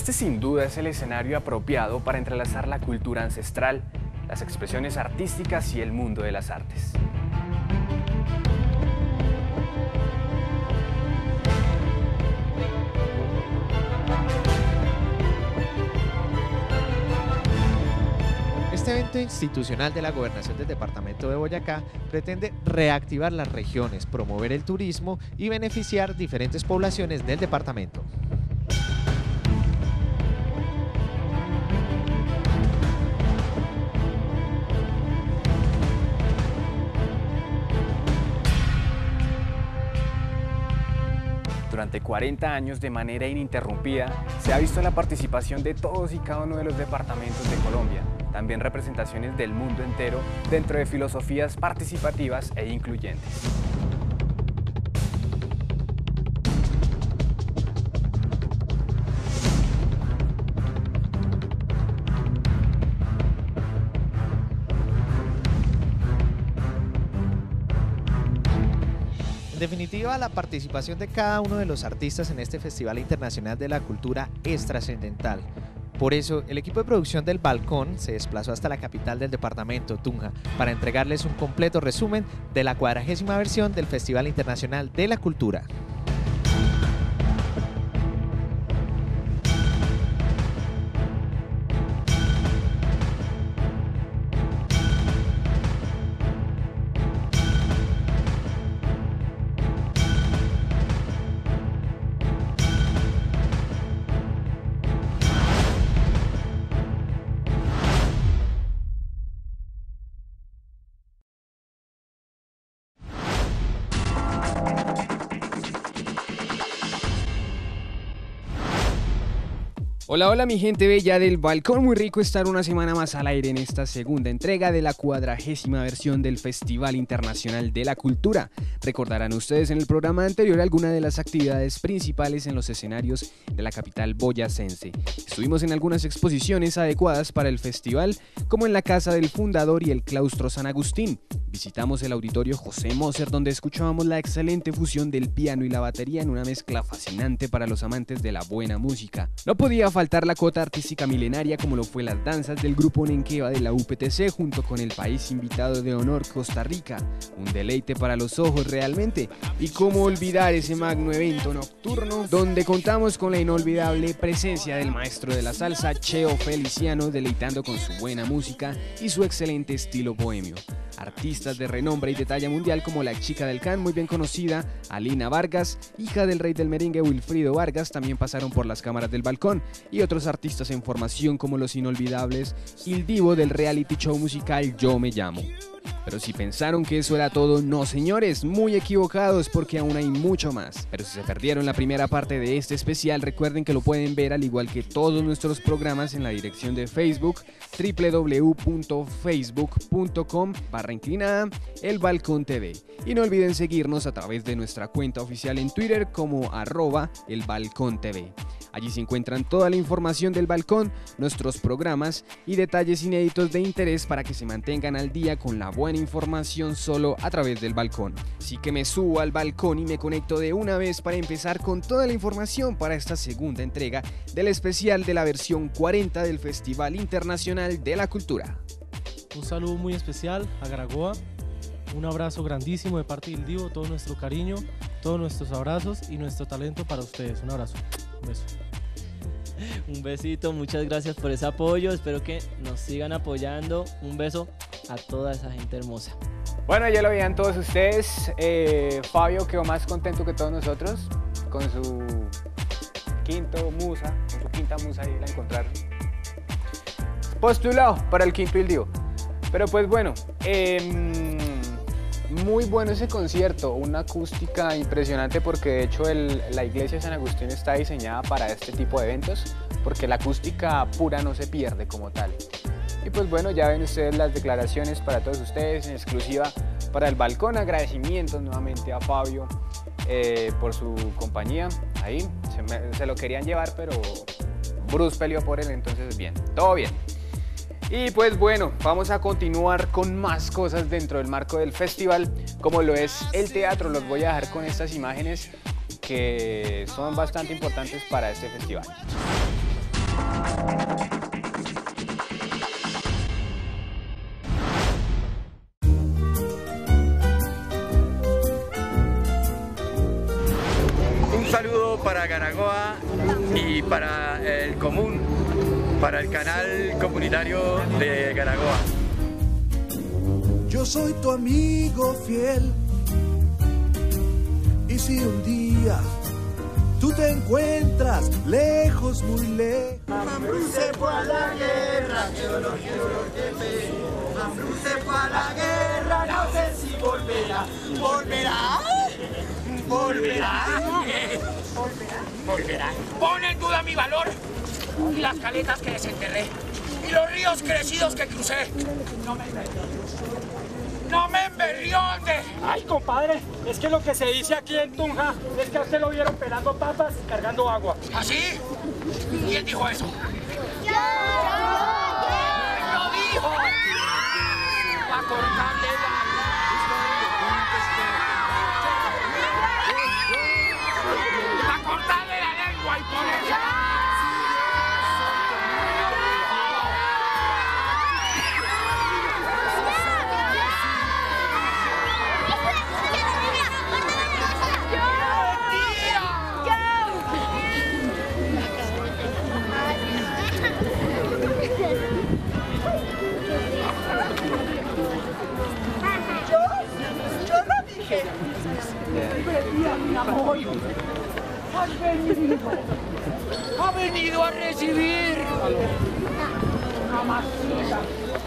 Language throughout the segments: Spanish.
Este sin duda es el escenario apropiado para entrelazar la cultura ancestral, las expresiones artísticas y el mundo de las artes. Este evento institucional de la Gobernación del Departamento de Boyacá pretende reactivar las regiones, promover el turismo y beneficiar diferentes poblaciones del departamento. Durante 40 años, de manera ininterrumpida, se ha visto la participación de todos y cada uno de los departamentos de Colombia, también representaciones del mundo entero dentro de filosofías participativas e incluyentes. En definitiva, la participación de cada uno de los artistas en este Festival Internacional de la Cultura es trascendental. Por eso, el equipo de producción del Balcón se desplazó hasta la capital del departamento, Tunja, para entregarles un completo resumen de la 40ª versión del Festival Internacional de la Cultura. Hola, hola mi gente bella del Balcón, muy rico estar una semana más al aire en esta segunda entrega de la 40ª versión del Festival Internacional de la Cultura. Recordarán ustedes en el programa anterior algunas de las actividades principales en los escenarios de la capital boyacense. Estuvimos en algunas exposiciones adecuadas para el festival, como en la Casa del Fundador y el Claustro San Agustín. Visitamos el auditorio José Moser, donde escuchábamos la excelente fusión del piano y la batería en una mezcla fascinante para los amantes de la buena música. No podía faltar la cota artística milenaria como lo fue las danzas del grupo Nenqueva de la UPTC junto con el país invitado de honor Costa Rica. Un deleite para los ojos realmente. Y cómo olvidar ese magno evento nocturno donde contamos con la inolvidable presencia del maestro de la salsa Cheo Feliciano, deleitando con su buena música y su excelente estilo bohemio. Artistas de renombre y de talla mundial como la chica del can, muy bien conocida, Alina Vargas, hija del rey del merengue Wilfrido Vargas, también pasaron por las cámaras del Balcón, y otros artistas en formación como los inolvidables Il Divo del reality show musical Yo Me Llamo. Pero si pensaron que eso era todo, no señores, muy equivocados porque aún hay mucho más. Pero si se perdieron la primera parte de este especial, recuerden que lo pueden ver al igual que todos nuestros programas en la dirección de Facebook www.facebook.com/El Balcón TV. Y no olviden seguirnos a través de nuestra cuenta oficial en Twitter como @elbalcontv. Allí se encuentran toda la información del Balcón, nuestros programas y detalles inéditos de interés para que se mantengan al día con la buena información solo a través del Balcón. Así que me subo al balcón y me conecto de una vez para empezar con toda la información para esta segunda entrega del especial de la versión 40 del Festival Internacional de la Cultura. Un saludo muy especial a Garagoa, un abrazo grandísimo de parte del Divo, todo nuestro cariño, todos nuestros abrazos y nuestro talento para ustedes. Un abrazo, un beso. Un besito, muchas gracias por ese apoyo, espero que nos sigan apoyando. Un beso a toda esa gente hermosa. Bueno, ya lo veían todos ustedes. Fabio quedó más contento que todos nosotros con su quinta musa ahí la encontraron. Postulado para el quinto Il Divo. Pero pues bueno, muy bueno ese concierto, una acústica impresionante porque de hecho la iglesia de San Agustín está diseñada para este tipo de eventos porque la acústica pura no se pierde como tal. Y pues bueno, ya ven ustedes las declaraciones para todos ustedes en exclusiva para el Balcón. Agradecimientos nuevamente a Fabio por su compañía. Ahí se lo querían llevar, pero Bruce peleó por él, entonces bien, todo bien. Y pues bueno, vamos a continuar con más cosas dentro del marco del festival, como lo es el teatro. Los voy a dejar con estas imágenes que son bastante importantes para este festival. Un saludo para Garagoa y para el común, para el canal comunitario de Garagoa. Yo soy tu amigo fiel, y si un día tú te encuentras lejos, muy lejos. Mambrú se fue a la guerra, qué dolor que me. Mambrú se fue a la guerra, no sé si volverá. ¿Volverá? ¿Volverá? Volverá. Pone en duda mi valor y las caletas que desenterré y los ríos crecidos que crucé. No me emberrionde. Ay, compadre, es que lo que se dice aquí en Tunja es que a usted lo vieron pelando papas y cargando agua. ¿Así? ¿Quién dijo eso? ¡Yo! ¡Lo dijo! Va a cortarle la lengua y por eso. Yo no dije. Ha venido a recibir una masita,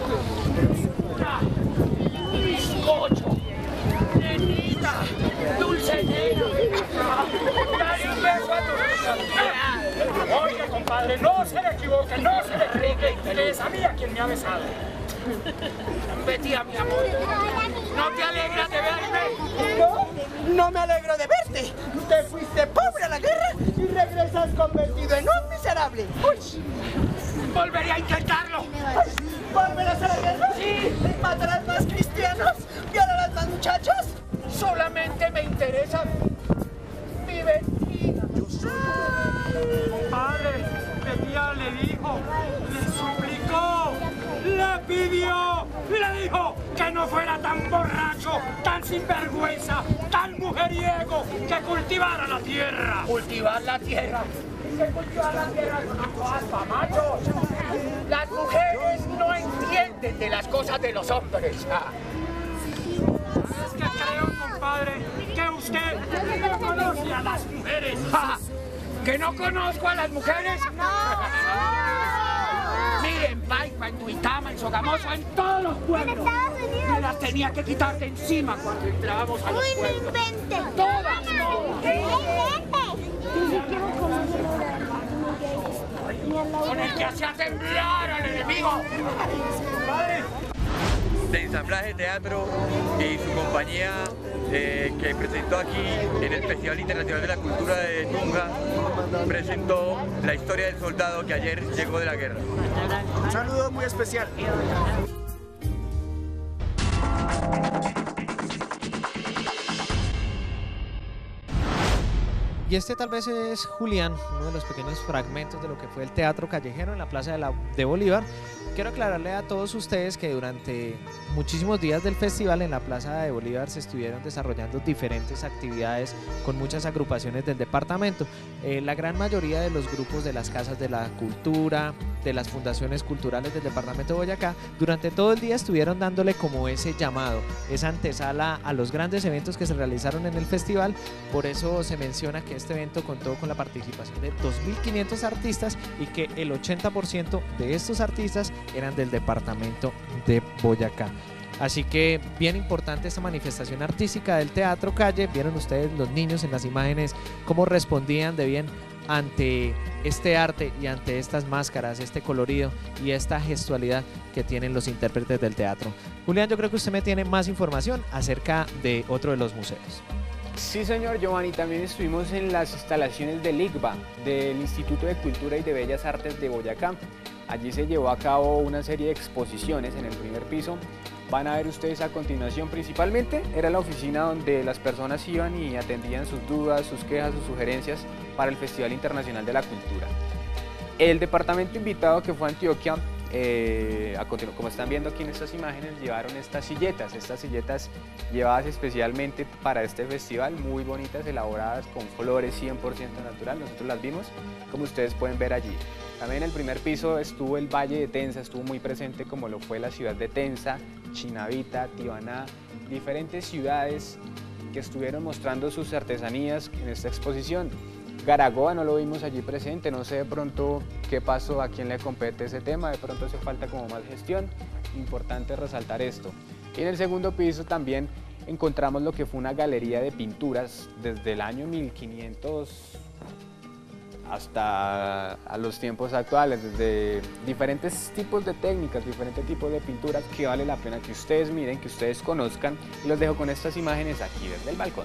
un bizcocho, nenita, dulce nena. Dale un beso a tu hija. Oiga, compadre, no se le equivoque, no se le equivoque, que es a mí a quien me ha besado. Betty, mi amor, ¿no te alegras de verme? No me alegro de verte. Te fuiste pobre a la guerra y regresas convertido en un miserable. Uy. Volveré a intentarlo. ¿Volverás a la guerra? Sí. ¿Matarás más cristianos? ¿Violarás más muchachos? Solamente me interesa mi Betty. Compadre, Betía le dijo, le suplicó, le pidió, le dijo que no fuera tan borracho, tan sinvergüenza, tan mujeriego, que cultivara la tierra. Cultivar la tierra. ¿Qué cultivar la tierra con agua, machos? Las mujeres no entienden de las cosas de los hombres. Es que creo, compadre, que usted no conoce a las mujeres. ¿Que no conozco a las mujeres? ¡No! Miren, Paipa, en Tuitama, en Sogamoso, en todos los pueblos. En Estados Unidos. Me las tenía que quitar de encima cuando entrábamos a los Uy, no pueblos. inventes. Todas. Con el que hacía temblar al enemigo. De Ensamblaje Teatro y su compañía que presentó aquí en el Festival Internacional de la Cultura de Tunja, presentó la historia del soldado que ayer llegó de la guerra. Un saludo muy especial. Y este tal vez es Julián, uno de los pequeños fragmentos de lo que fue el teatro callejero en la Plaza de Bolívar. Quiero aclararle a todos ustedes que durante muchísimos días del festival en la Plaza de Bolívar se estuvieron desarrollando diferentes actividades con muchas agrupaciones del departamento. La gran mayoría de los grupos de las casas de la cultura, de las fundaciones culturales del departamento de Boyacá, durante todo el día estuvieron dándole como ese llamado, esa antesala a los grandes eventos que se realizaron en el festival. Por eso se menciona que este evento contó con la participación de 2.500 artistas y que el 80% de estos artistas eran del departamento de Boyacá. Así que bien importante esta manifestación artística del Teatro Calle. Vieron ustedes los niños en las imágenes cómo respondían de bien ante este arte y ante estas máscaras, este colorido y esta gestualidad que tienen los intérpretes del teatro. Julián, yo creo que usted me tiene más información acerca de otro de los museos. Sí, señor Giovanni, también estuvimos en las instalaciones del ICBA, del Instituto de Cultura y de Bellas Artes de Boyacá. Allí se llevó a cabo una serie de exposiciones en el primer piso. Van a ver ustedes a continuación, principalmente era la oficina donde las personas iban y atendían sus dudas, sus quejas, sus sugerencias para el Festival Internacional de la Cultura. El departamento invitado, que fue Antioquia, como están viendo aquí en estas imágenes, llevaron estas silletas llevadas especialmente para este festival, muy bonitas, elaboradas con flores 100% natural. Nosotros las vimos, como ustedes pueden ver allí. También en el primer piso estuvo el Valle de Tensa, estuvo muy presente, como lo fue la ciudad de Tensa, Chinavita, Tibaná, diferentes ciudades que estuvieron mostrando sus artesanías en esta exposición. Garagoa no lo vimos allí presente, no sé de pronto qué pasó, a quién le compete ese tema, de pronto hace falta como más gestión, importante resaltar esto. Y en el segundo piso también encontramos lo que fue una galería de pinturas desde el año 1500 hasta a los tiempos actuales, desde diferentes tipos de técnicas, diferentes tipos de pinturas que vale la pena que ustedes miren, que ustedes conozcan, y los dejo con estas imágenes aquí desde el balcón.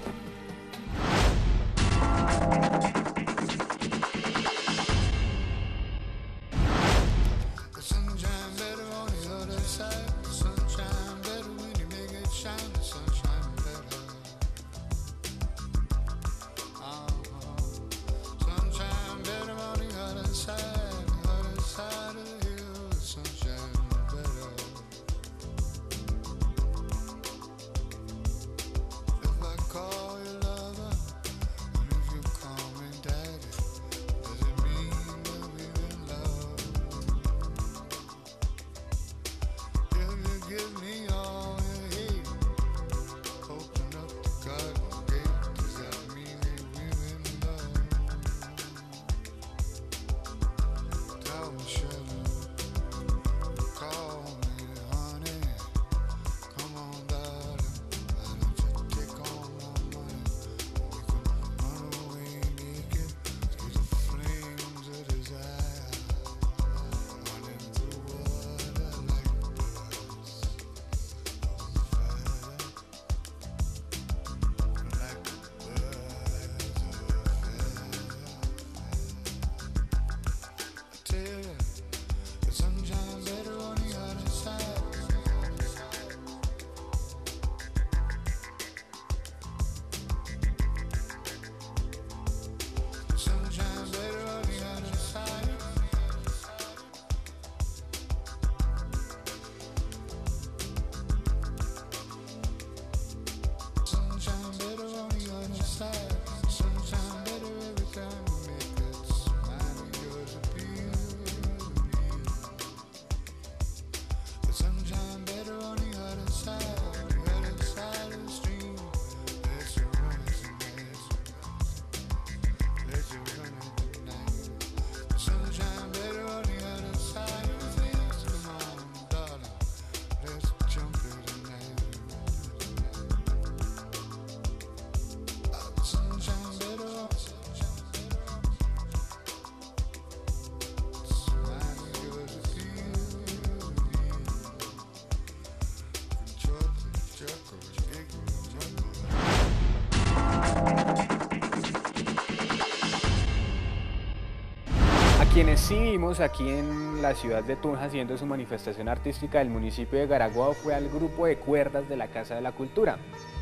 Quienes sí vimos aquí en la ciudad de Tunja haciendo su manifestación artística del municipio de Garagoa fue al grupo de cuerdas de la Casa de la Cultura.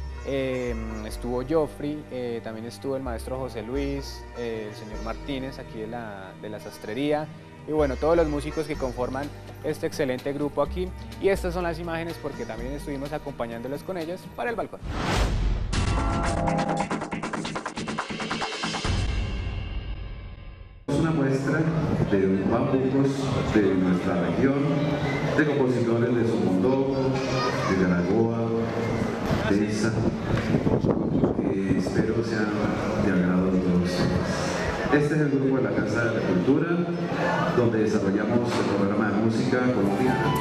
Estuvo Joffrey, también estuvo el maestro José Luis, el señor Martínez aquí de la sastrería, y bueno, todos los músicos que conforman este excelente grupo aquí. Y estas son las imágenes porque también estuvimos acompañándolos con ellos para el balcón. Una muestra de bambucos de nuestra región, de compositores de Somontó, de Garagoa, de Esa, que espero sean de agrado de todos ustedes. Este es el grupo de la Casa de la Cultura, donde desarrollamos el programa de música colombiana.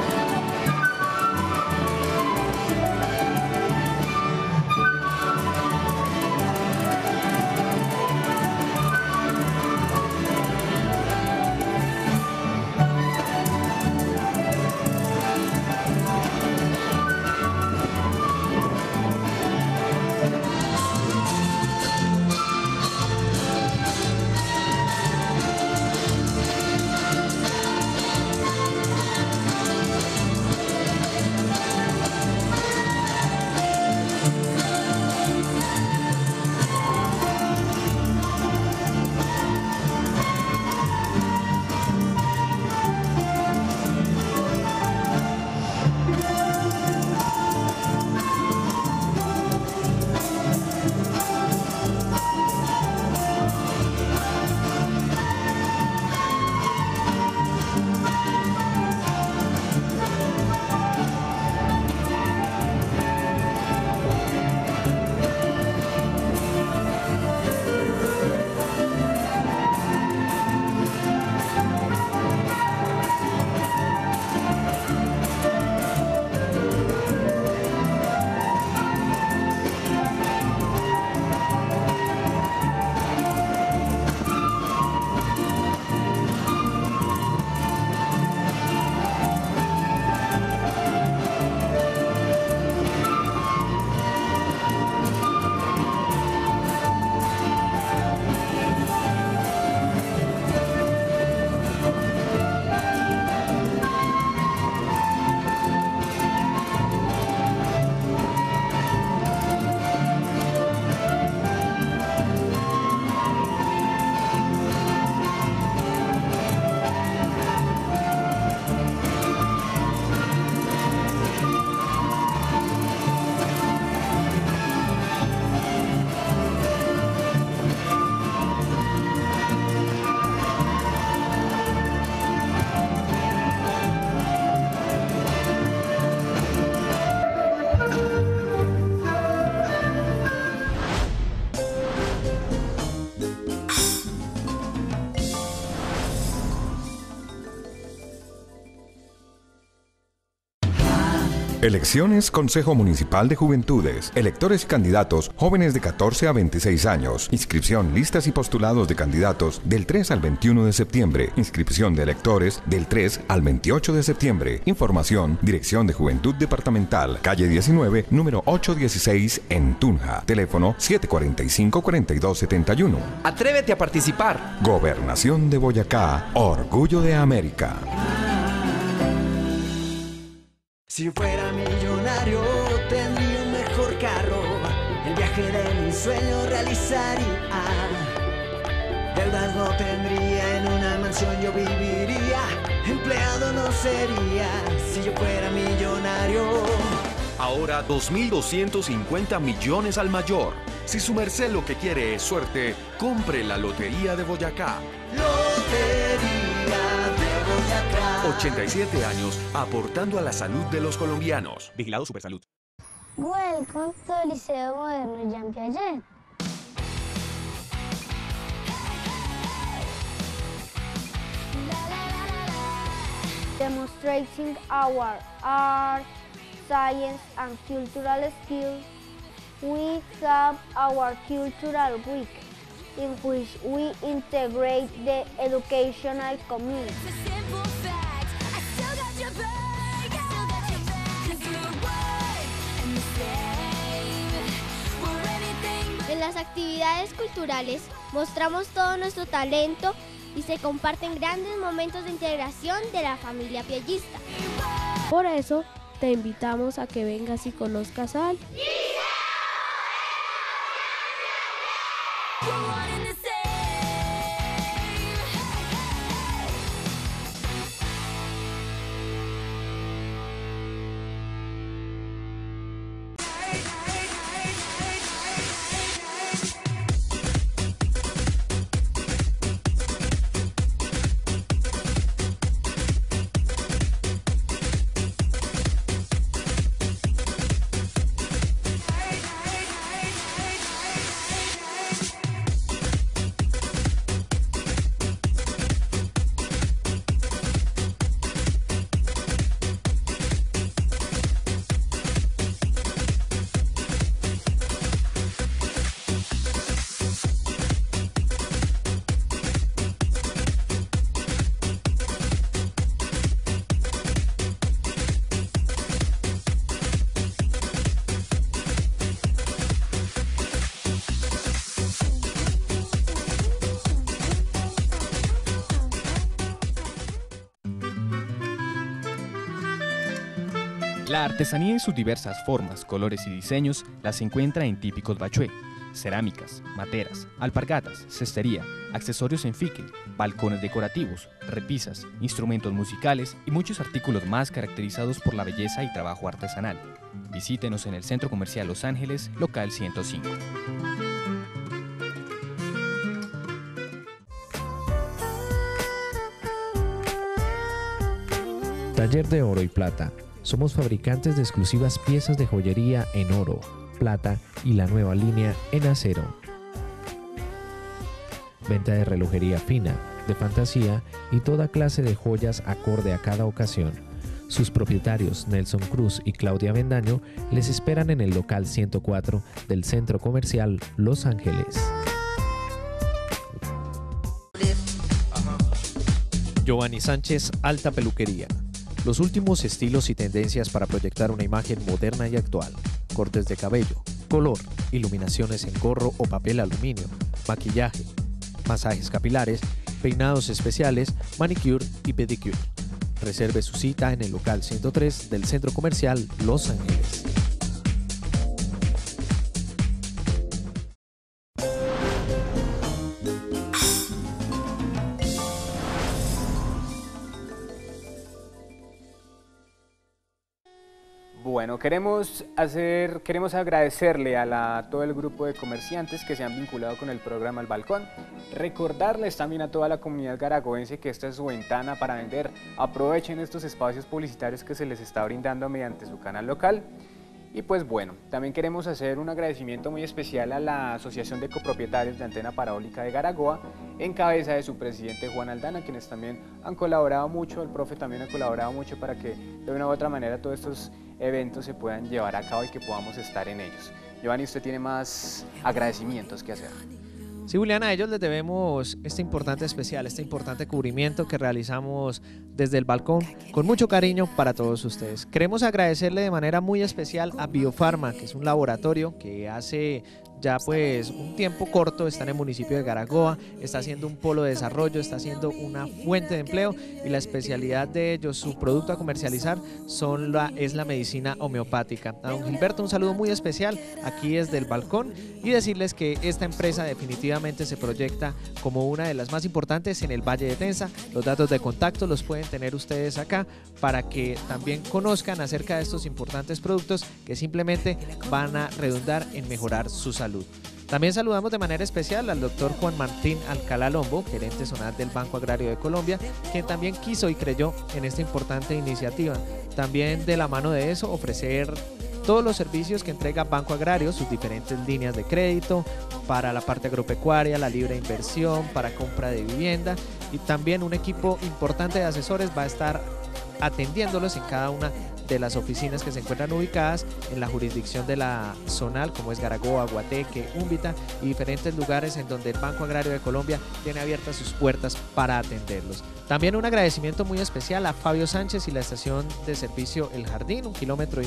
Elecciones Consejo Municipal de Juventudes. Electores y candidatos jóvenes de 14 a 26 años. Inscripción, listas y postulados de candidatos del 3 al 21 de septiembre. Inscripción de electores del 3 al 28 de septiembre. Información, Dirección de Juventud Departamental, calle 19, número 816 en Tunja. Teléfono 745-4271. Atrévete a participar. Gobernación de Boyacá, orgullo de América. Si fuera millonario tendría un mejor carro, el viaje de mi sueño realizaría. Deudas no tendría, en una mansión yo viviría, empleado no sería si yo fuera millonario. Ahora 2.250 millones al mayor. Si su merced lo que quiere es suerte, compre la Lotería de Boyacá. Lotería de Boyacá. 87 años aportando a la salud de los colombianos. Vigilado Supersalud. Welcome to Liceo Moderno Jean Piaget. Demonstrating our art, science and cultural skills, we have our Cultural Week, in which we integrate the educational community. En las actividades culturales mostramos todo nuestro talento y se comparten grandes momentos de integración de la familia piagista. Por eso, te invitamos a que vengas y conozcas al La artesanía en sus diversas formas, colores y diseños las encuentra en típicos bachué, cerámicas, materas, alpargatas, cestería, accesorios en fique, balcones decorativos, repisas, instrumentos musicales y muchos artículos más caracterizados por la belleza y trabajo artesanal. Visítenos en el Centro Comercial Los Ángeles, local 105. Taller de Oro y Plata. Somos fabricantes de exclusivas piezas de joyería en oro, plata y la nueva línea en acero. Venta de relojería fina, de fantasía y toda clase de joyas acorde a cada ocasión. Sus propietarios Nelson Cruz y Claudia Bendaño les esperan en el local 104 del Centro Comercial Los Ángeles. Giovanni Sánchez, Alta Peluquería. Los últimos estilos y tendencias para proyectar una imagen moderna y actual. Cortes de cabello, color, iluminaciones en gorro o papel aluminio, maquillaje, masajes capilares, peinados especiales, manicure y pedicure. Reserve su cita en el local 103 del Centro Comercial Los Ángeles. Bueno, queremos agradecerle a todo el grupo de comerciantes que se han vinculado con el programa El Balcón. Recordarles también a toda la comunidad garagoense que esta es su ventana para vender. Aprovechen estos espacios publicitarios que se les está brindando mediante su canal local. Y pues bueno, también queremos hacer un agradecimiento muy especial a la Asociación de Copropietarios de Antena Parabólica de Garagoa, en cabeza de su presidente Juan Aldana, quienes también han colaborado mucho, el profe también ha colaborado mucho para que de una u otra manera todos estos eventos se puedan llevar a cabo y que podamos estar en ellos. Giovanni, usted tiene más agradecimientos que hacer. Sí, Julián, a ellos les debemos este importante especial, este importante cubrimiento que realizamos desde el balcón con mucho cariño para todos ustedes. Queremos agradecerle de manera muy especial a Biofarma, que es un laboratorio que hace ya pues un tiempo corto está en el municipio de Garagoa, está haciendo un polo de desarrollo, está haciendo una fuente de empleo y la especialidad de ellos, su producto a comercializar es la medicina homeopática. A don Gilberto un saludo muy especial aquí desde el balcón y decirles que esta empresa definitivamente se proyecta como una de las más importantes en el Valle de Tenza. Los datos de contacto los pueden tener ustedes acá para que también conozcan acerca de estos importantes productos que simplemente van a redundar en mejorar su salud. También saludamos de manera especial al doctor Juan Martín Alcalá Lombo, gerente zonal del Banco Agrario de Colombia, quien también quiso y creyó en esta importante iniciativa. También de la mano de eso ofrecer todos los servicios que entrega Banco Agrario, sus diferentes líneas de crédito para la parte agropecuaria, la libre inversión, para compra de vivienda, y también un equipo importante de asesores va a estar atendiéndolos en cada una de las oficinas que se encuentran ubicadas en la jurisdicción de la zonal, como es Garagoa, Guateque, Úmbita y diferentes lugares en donde el Banco Agrario de Colombia tiene abiertas sus puertas para atenderlos. También un agradecimiento muy especial a Fabio Sánchez y la estación de servicio El Jardín, 1,5 kilómetros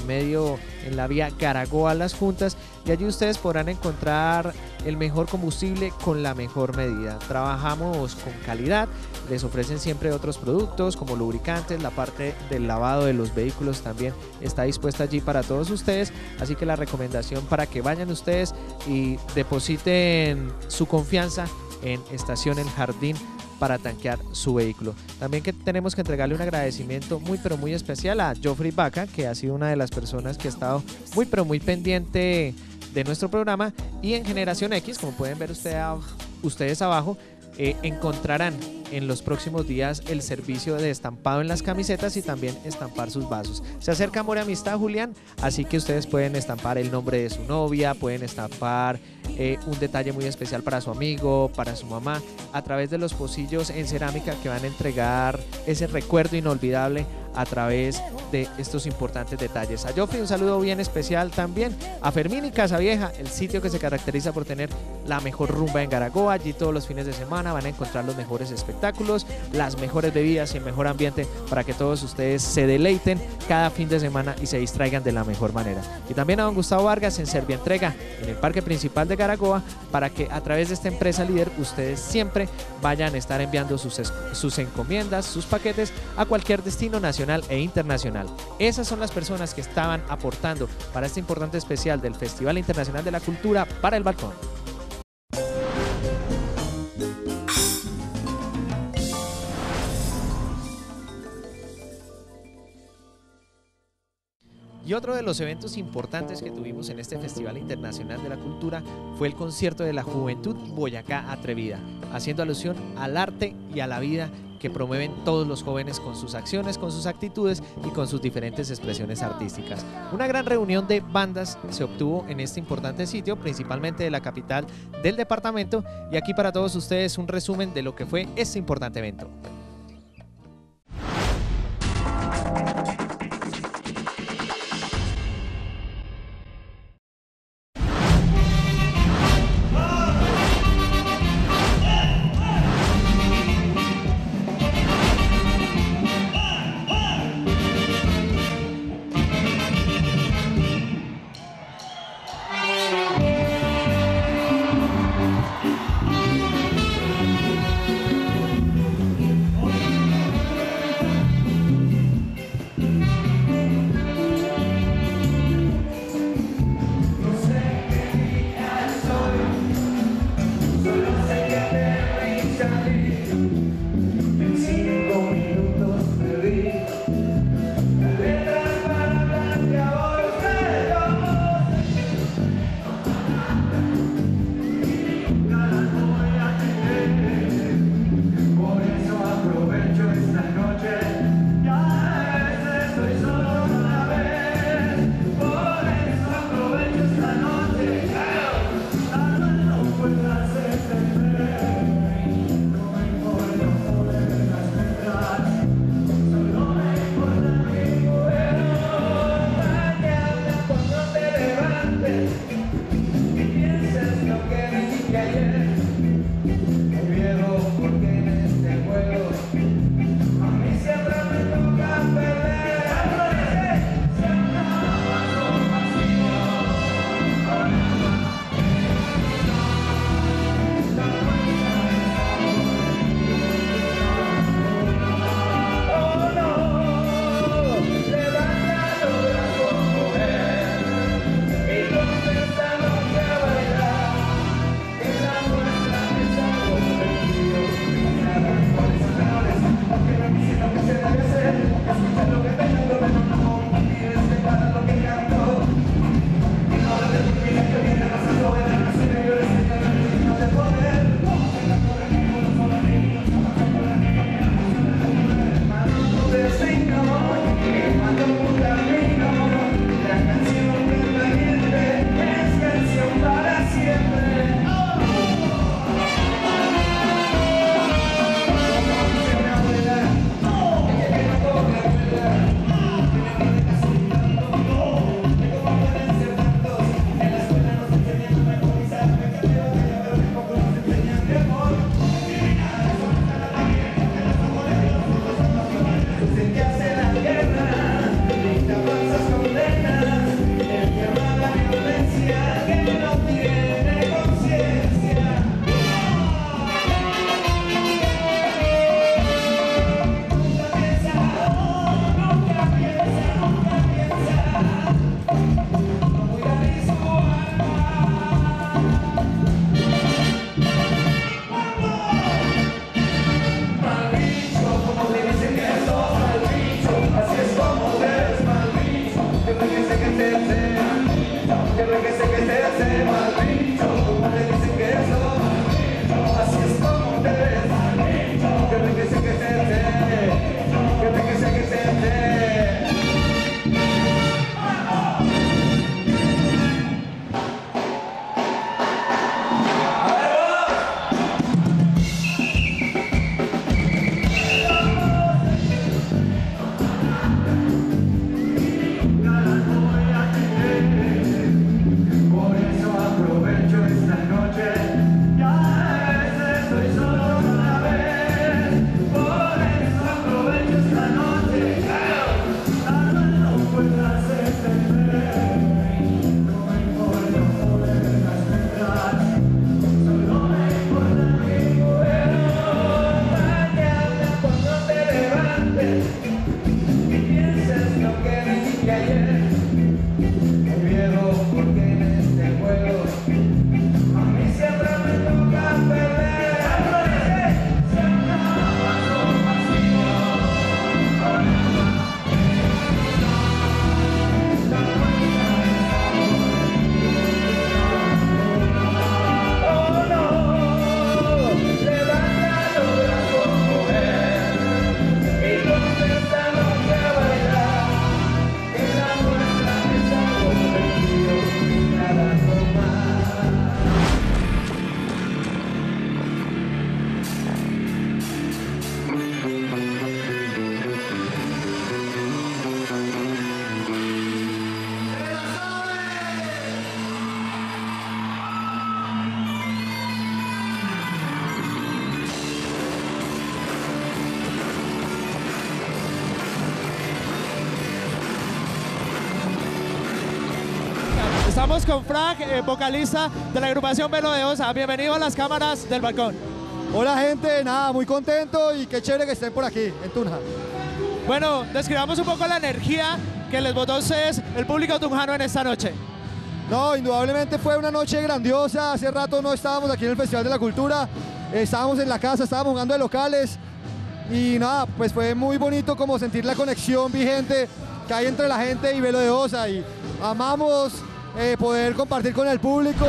en la vía Garagoa-Las Juntas, y allí ustedes podrán encontrar el mejor combustible con la mejor medida. Trabajamos con calidad, les ofrecen siempre otros productos como lubricantes, la parte del lavado de los vehículos también está dispuesta allí para todos ustedes, así que la recomendación para que vayan ustedes y depositen su confianza en Estación El Jardín para tanquear su vehículo. También que tenemos que entregarle un agradecimiento muy pero muy especial a Joffrey Vaca, que ha sido una de las personas que ha estado muy pero muy pendiente de nuestro programa, y en Generación X, como pueden ver ustedes abajo, encontrarán en los próximos días el servicio de estampado en las camisetas y también estampar sus vasos. Se acerca Amor y Amistad, Julián, así que ustedes pueden estampar el nombre de su novia, pueden estampar un detalle muy especial para su amigo, para su mamá, a través de los pocillos en cerámica que van a entregar ese recuerdo inolvidable a través de estos importantes detalles. A Joffrey un saludo bien especial también, a Fermín y Casa Vieja, el sitio que se caracteriza por tener la mejor rumba en Garagoa. Allí todos los fines de semana van a encontrar los mejores espectáculos, las mejores bebidas y el mejor ambiente para que todos ustedes se deleiten cada fin de semana y se distraigan de la mejor manera. Y también a don Gustavo Vargas en Servientrega, en el parque principal de Garagoa, para que a través de esta empresa líder ustedes siempre vayan a estar enviando sus encomiendas, sus paquetes a cualquier destino nacional e internacional. Esas son las personas que estaban aportando para este importante especial del Festival Internacional de la Cultura para el Balcón. Y otro de los eventos importantes que tuvimos en este Festival Internacional de la Cultura fue el concierto de la Juventud Boyacá Atrevida, haciendo alusión al arte y a la vida que promueven todos los jóvenes con sus acciones, con sus actitudes y con sus diferentes expresiones artísticas. Una gran reunión de bandas se obtuvo en este importante sitio, principalmente de la capital del departamento, y aquí para todos ustedes un resumen de lo que fue este importante evento. estamos con Frank, vocalista de la agrupación Velo de Osa. Bienvenido a las cámaras del balcón. Hola gente, nada, muy contento y qué chévere que estén por aquí, en Tunja. Bueno, describamos un poco la energía que les botó a ustedes, el público tunjano, en esta noche. No, indudablemente fue una noche grandiosa. Hace rato no estábamos aquí en el Festival de la Cultura, estábamos en la casa, estábamos jugando de locales y nada, pues fue muy bonito como sentir la conexión vigente que hay entre la gente y Velo de Osa, y amamos poder compartir con el público.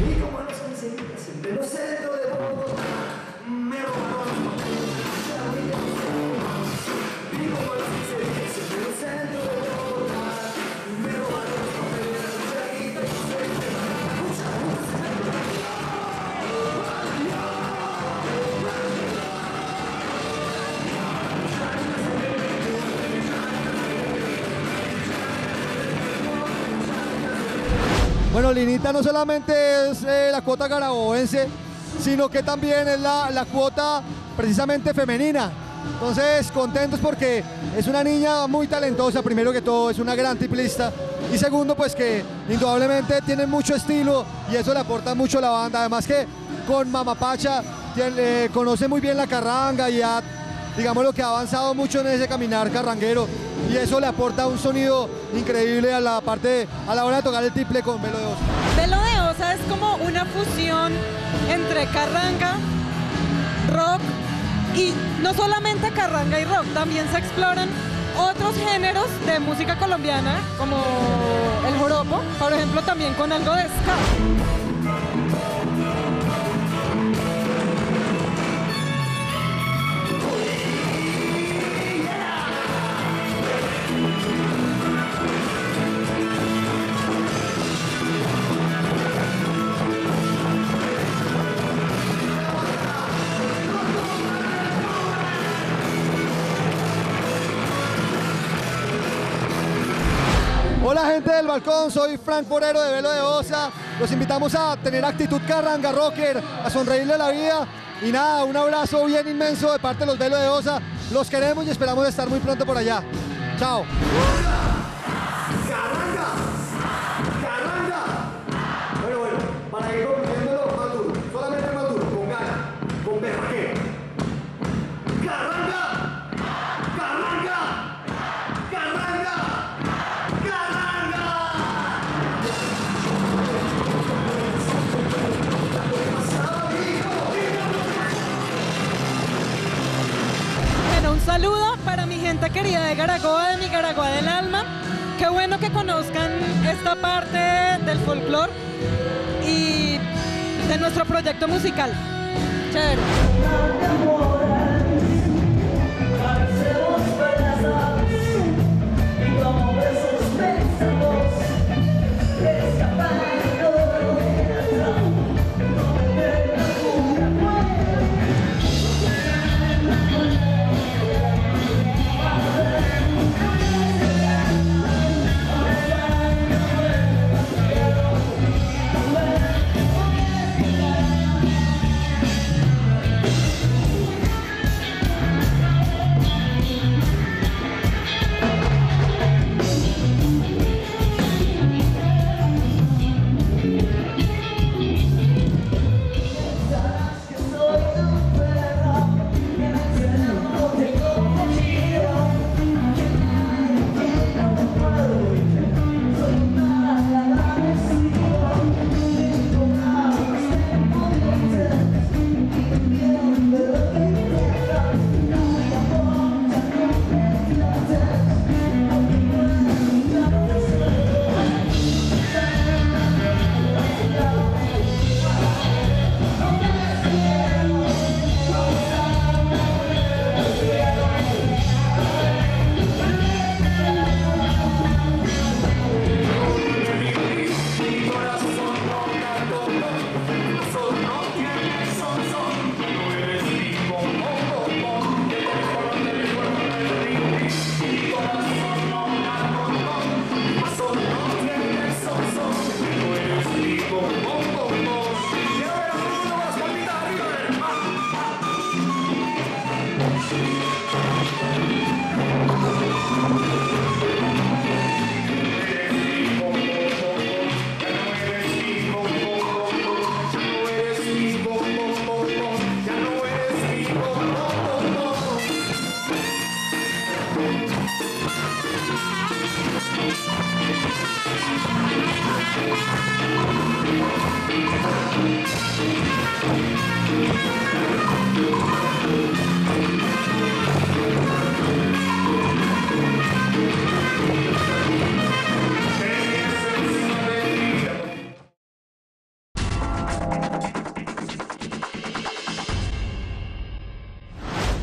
Bueno, Linita no solamente es la cuota carabobense, sino que también es la cuota precisamente femenina. Entonces, contentos porque es una niña muy talentosa, primero que todo, es una gran tiplista. Y segundo, pues que indudablemente tiene mucho estilo y eso le aporta mucho a la banda. Además que con Mamapacha conoce muy bien la carranga y digamos lo que ha avanzado mucho en ese caminar carranguero. Y eso le aporta un sonido increíble a la hora de tocar el tiple con Velo de Osa. Velo de Osa es como una fusión entre carranga, rock, y no solamente carranga y rock, también se exploran otros géneros de música colombiana, como el joropo, por ejemplo, también con algo de ska. Hola gente del balcón, soy Frank Porero de Velo de Osa. Los invitamos a tener actitud carranga rocker, a sonreírle a la vida. Y nada, un abrazo bien inmenso de parte de los Velo de Osa. Los queremos y esperamos estar muy pronto por allá. Chao. Bueno, para ir concluyéndolo más duro, solamente más duro, con ganas, con berraqueo. ¡Carranga! ¡Carranga! ¡Carranga! Bueno, un saludo para mi gente querida de Garagoa, de mi Garagoa del alma. Qué bueno que conozcan esta parte del folclore y de nuestro proyecto musical. Chévere.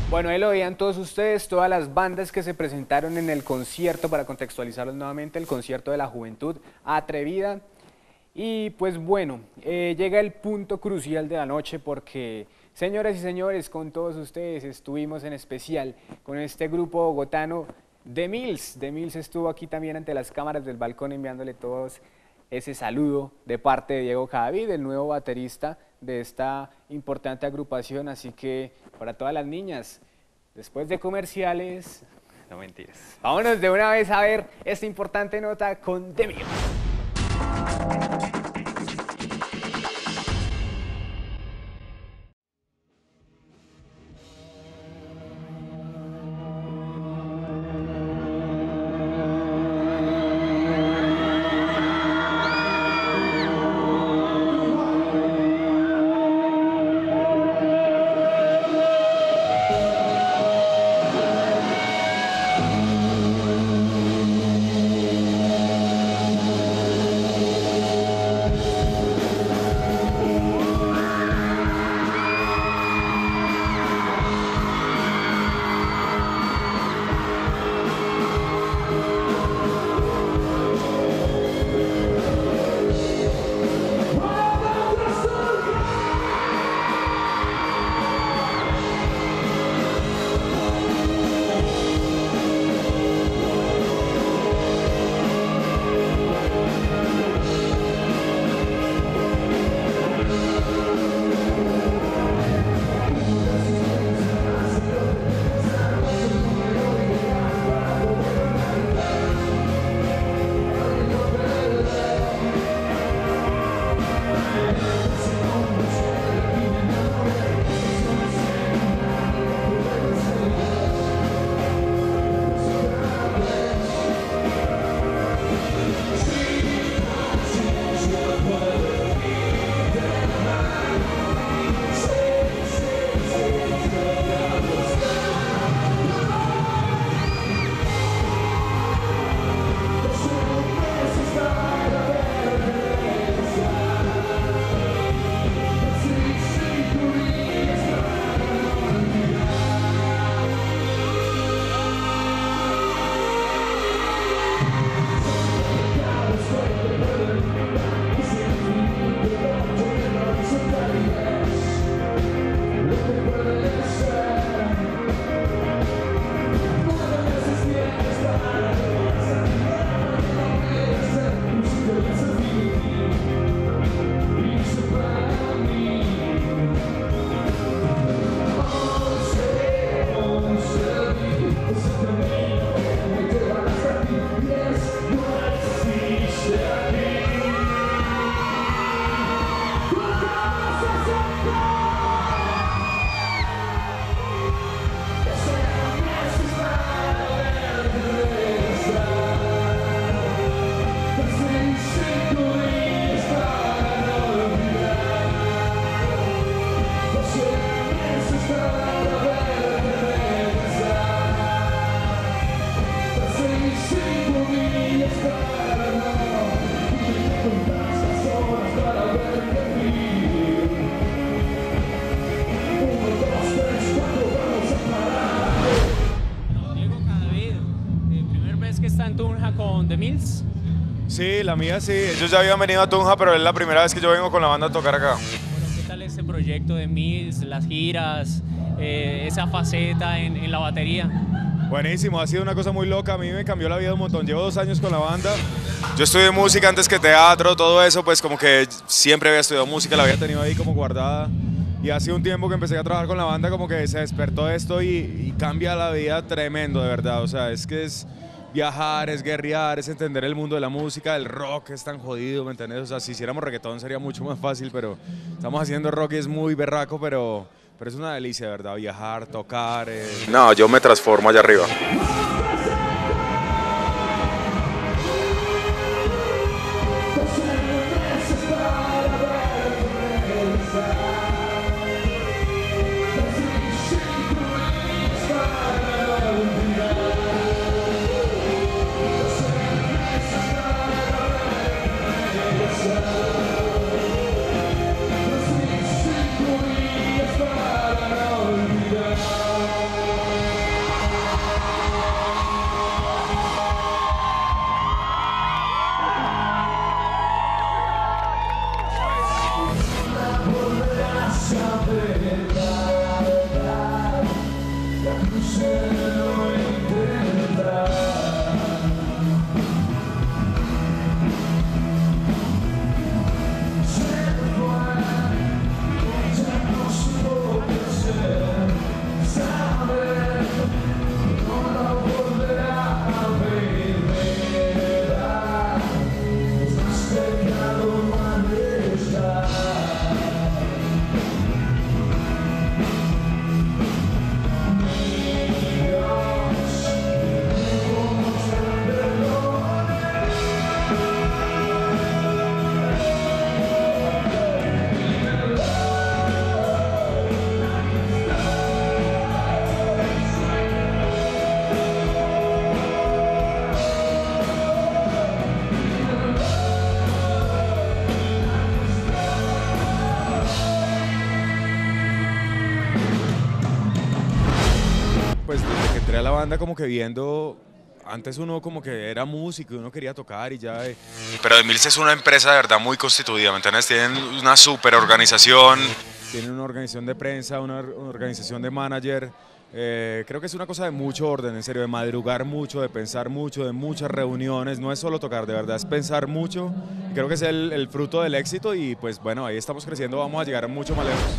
Bueno, ahí lo veían todos ustedes, todas las bandas que se presentaron en el concierto, para contextualizarlos nuevamente, el concierto de la Juventud Atrevida. Y pues bueno, llega el punto crucial de la noche porque, señoras y señores, con todos ustedes estuvimos en especial con este grupo bogotano The Mills. The Mills estuvo aquí también ante las cámaras del balcón enviándole todos ese saludo de parte de Diego Cadavid, el nuevo baterista de esta importante agrupación. Así que para todas las niñas, después de comerciales, no mentiras, vámonos de una vez a ver esta importante nota con The Mills. con The Mills? Sí, la mía sí. Ellos ya habían venido a Tunja, pero es la primera vez que yo vengo con la banda a tocar acá. Bueno, ¿qué tal este proyecto de Mills, las giras, esa faceta en la batería? Buenísimo, ha sido una cosa muy loca, a mí me cambió la vida un montón. Llevo 2 años con la banda. Yo estudié música antes que teatro, todo eso, pues como que siempre había estudiado música, la había tenido ahí como guardada. Y hace un tiempo que empecé a trabajar con la banda, como que se despertó esto y cambia la vida tremendo, de verdad. O sea, es viajar, es guerrear, es entender el mundo de la música, el rock es tan jodido, ¿me entiendes? O sea, si hiciéramos reggaetón sería mucho más fácil, pero estamos haciendo rock y es muy berraco, pero es una delicia, de verdad, viajar, tocar. No, yo me transformo allá arriba. pues desde que entré a la banda como que viendo, antes uno como que era músico y uno quería tocar y ya. Pero Emils es una empresa de verdad muy constituida, ¿me entiendes? Tienen una súper organización. Tienen una organización de prensa, una organización de manager. Creo que es una cosa de mucho orden, en serio, de madrugar mucho, de pensar mucho, de muchas reuniones. No es solo tocar, de verdad, es pensar mucho. Creo que es el fruto del éxito y pues bueno, ahí estamos creciendo, vamos a llegar mucho más lejos.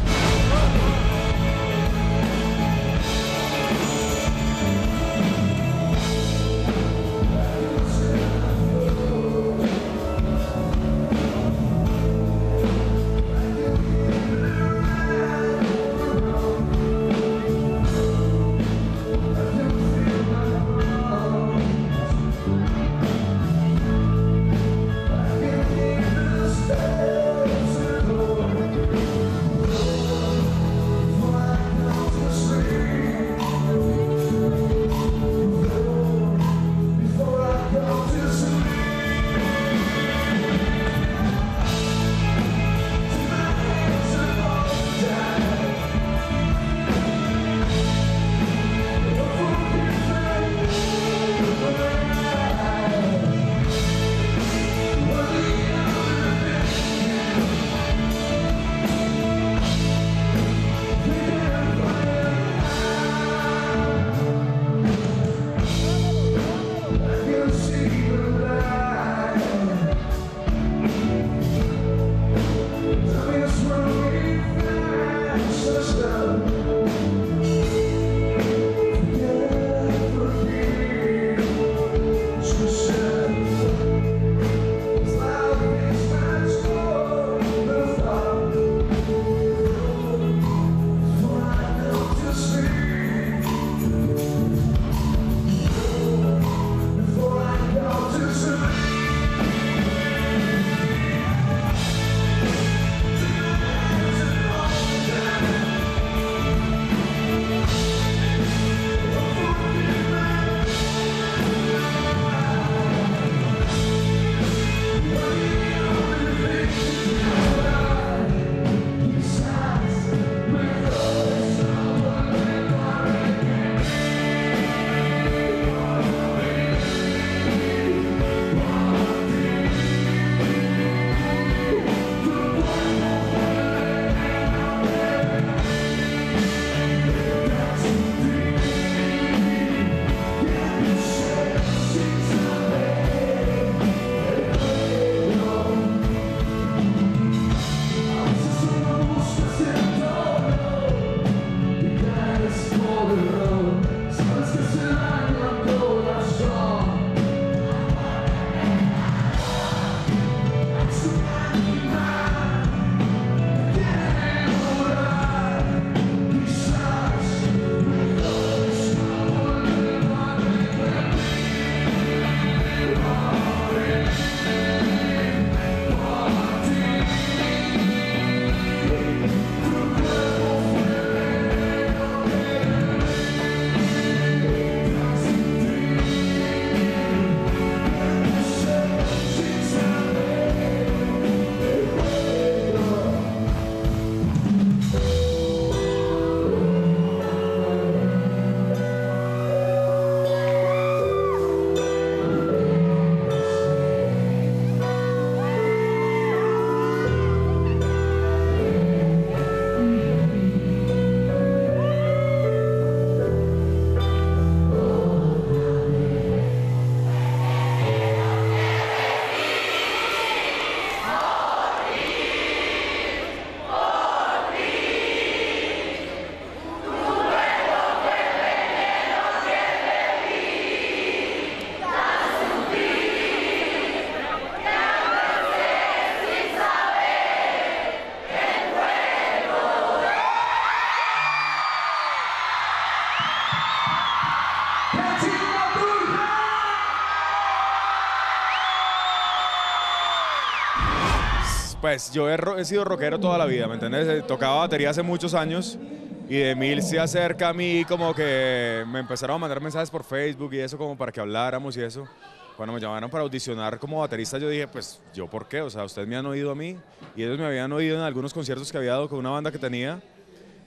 Pues yo he sido rockero toda la vida, ¿me entiendes? Tocaba batería hace muchos años y Emil se acerca a mí, como que me empezaron a mandar mensajes por Facebook y eso, como para que habláramos y eso. Cuando me llamaron para audicionar como baterista, yo dije, pues, ¿yo por qué? O sea, ustedes me han oído a mí y ellos me habían oído en algunos conciertos que había dado con una banda que tenía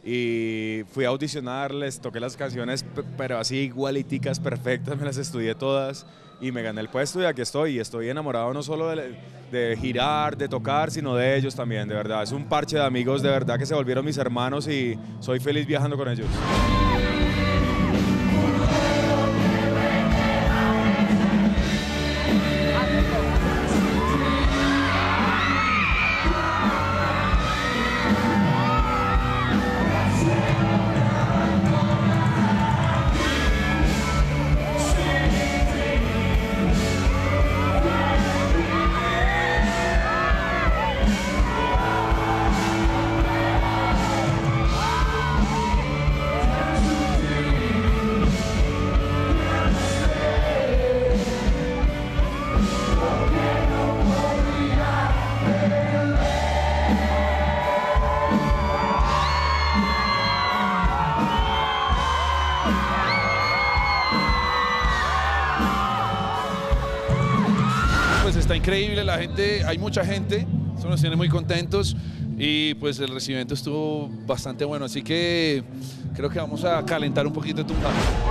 y fui a audicionarles, toqué las canciones, pero así igualiticas, perfectas, me las estudié todas y me gané el puesto y aquí estoy. Y estoy enamorado no solo de girar, de tocar, sino de ellos también, de verdad. Es un parche de amigos, de verdad, que se volvieron mis hermanos y soy feliz viajando con ellos. Está increíble, la gente, hay mucha gente, eso nos tiene muy contentos y pues el recibimiento estuvo bastante bueno, así que creo que vamos a calentar un poquito Tunja.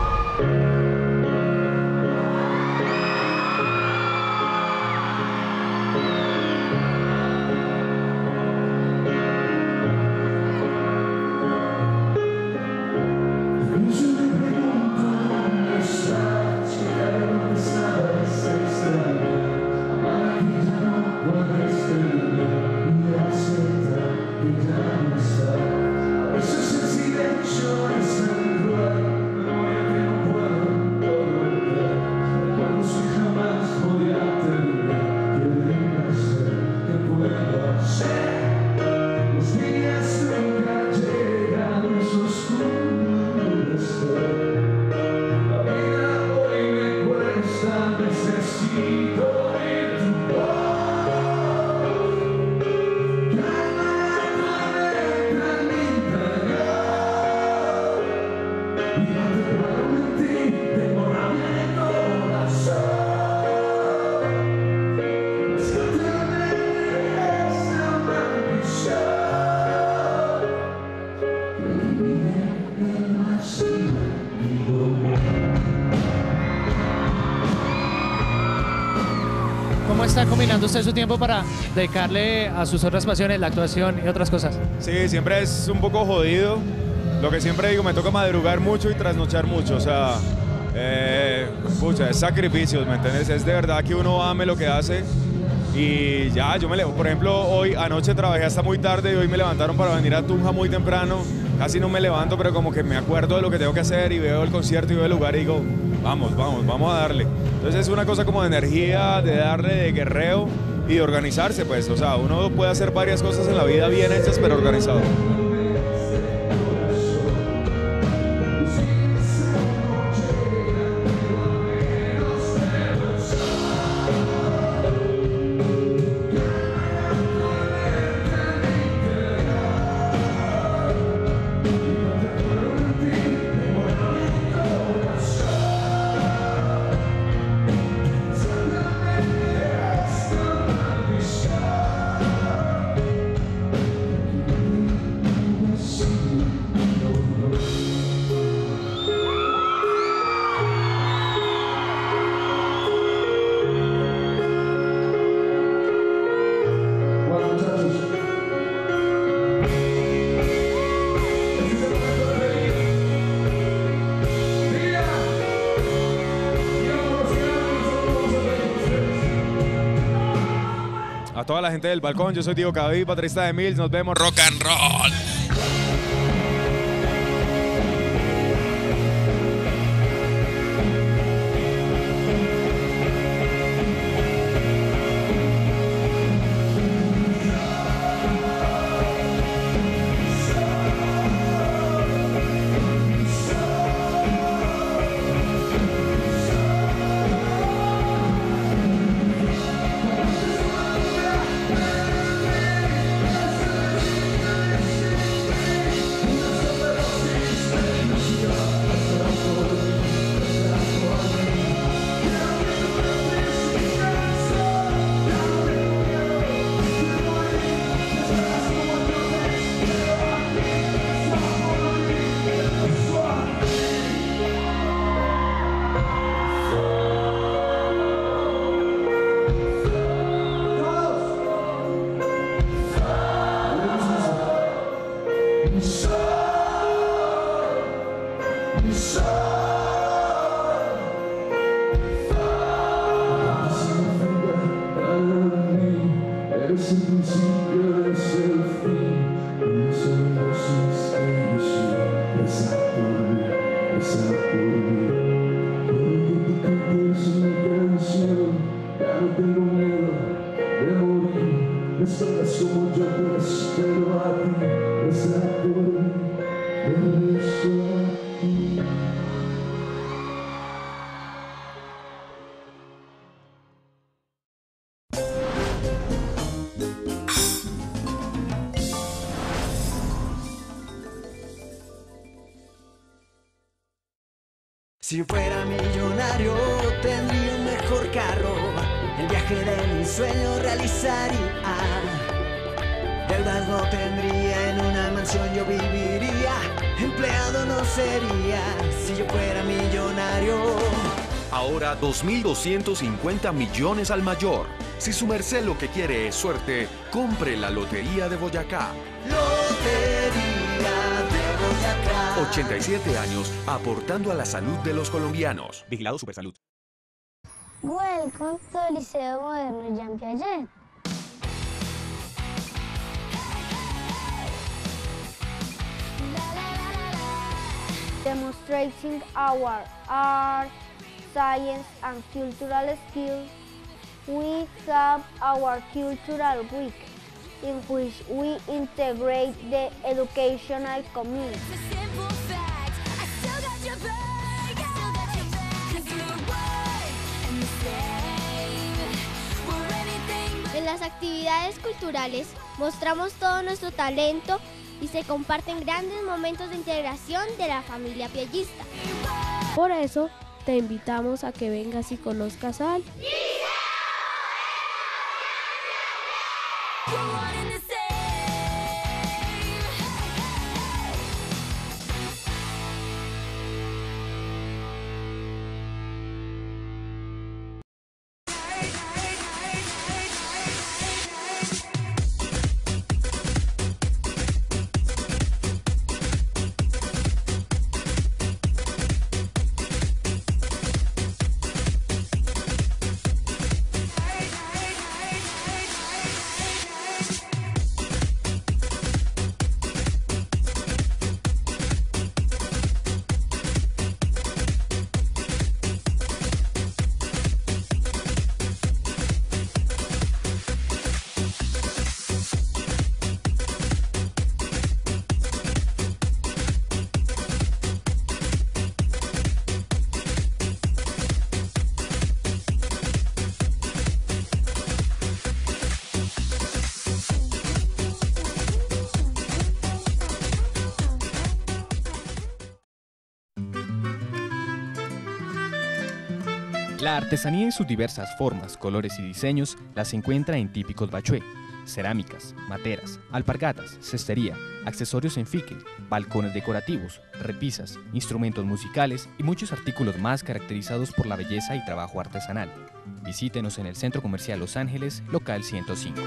¿Cómo está combinando usted su tiempo para dedicarle a sus otras pasiones, la actuación y otras cosas? Sí, siempre es un poco jodido. Lo que siempre digo, me toca madrugar mucho y trasnochar mucho. O sea, pucha, es sacrificios, ¿me entiendes? Es de verdad que uno ame lo que hace. Y ya, yo me levo. Por ejemplo, hoy anoche trabajé hasta muy tarde y hoy me levantaron para venir a Tunja muy temprano. Casi no me levanto, pero como que me acuerdo de lo que tengo que hacer y veo el concierto y veo el lugar y digo, vamos a darle. Entonces es una cosa como de energía, de darle, de guerreo y de organizarse, pues. O sea, uno puede hacer varias cosas en la vida bien hechas, pero organizado. A toda la gente del balcón, yo soy Diego Cadavid, baterista de Mills, nos vemos rock and roll. Es el principio, es el fin, son los misterios. Reza por mí, porque tú cantes mi canción. Ya no tengo miedo de morir, me esperas como yo te espero a ti. Reza por mí, regreso a ti. Si fuera millonario tendría un mejor carro, el viaje de mis sueños realizaría. Deudas no tendría, en una mansión yo viviría, empleado no sería si yo fuera millonario. Ahora 2.250 millones al mayor. Si su merced lo que quiere es suerte, compre la Lotería de Boyacá. Lotería de Boyacá. 87 años aportando a la salud de los colombianos. Vigilado Supersalud. Welcome to Liceo Moderno Jean Piaget. Demonstrating our art, science and cultural skills, we have our Cultural Week, in which we integrate the educational community. En las actividades culturales mostramos todo nuestro talento y se comparten grandes momentos de integración de la familia piagista. Por eso, te invitamos a que vengas y conozcas al La artesanía en sus diversas formas, colores y diseños las encuentra en típicos bachué, cerámicas, materas, alpargatas, cestería, accesorios en fique, balcones decorativos, repisas, instrumentos musicales y muchos artículos más caracterizados por la belleza y trabajo artesanal. Visítenos en el Centro Comercial Los Ángeles, local 105.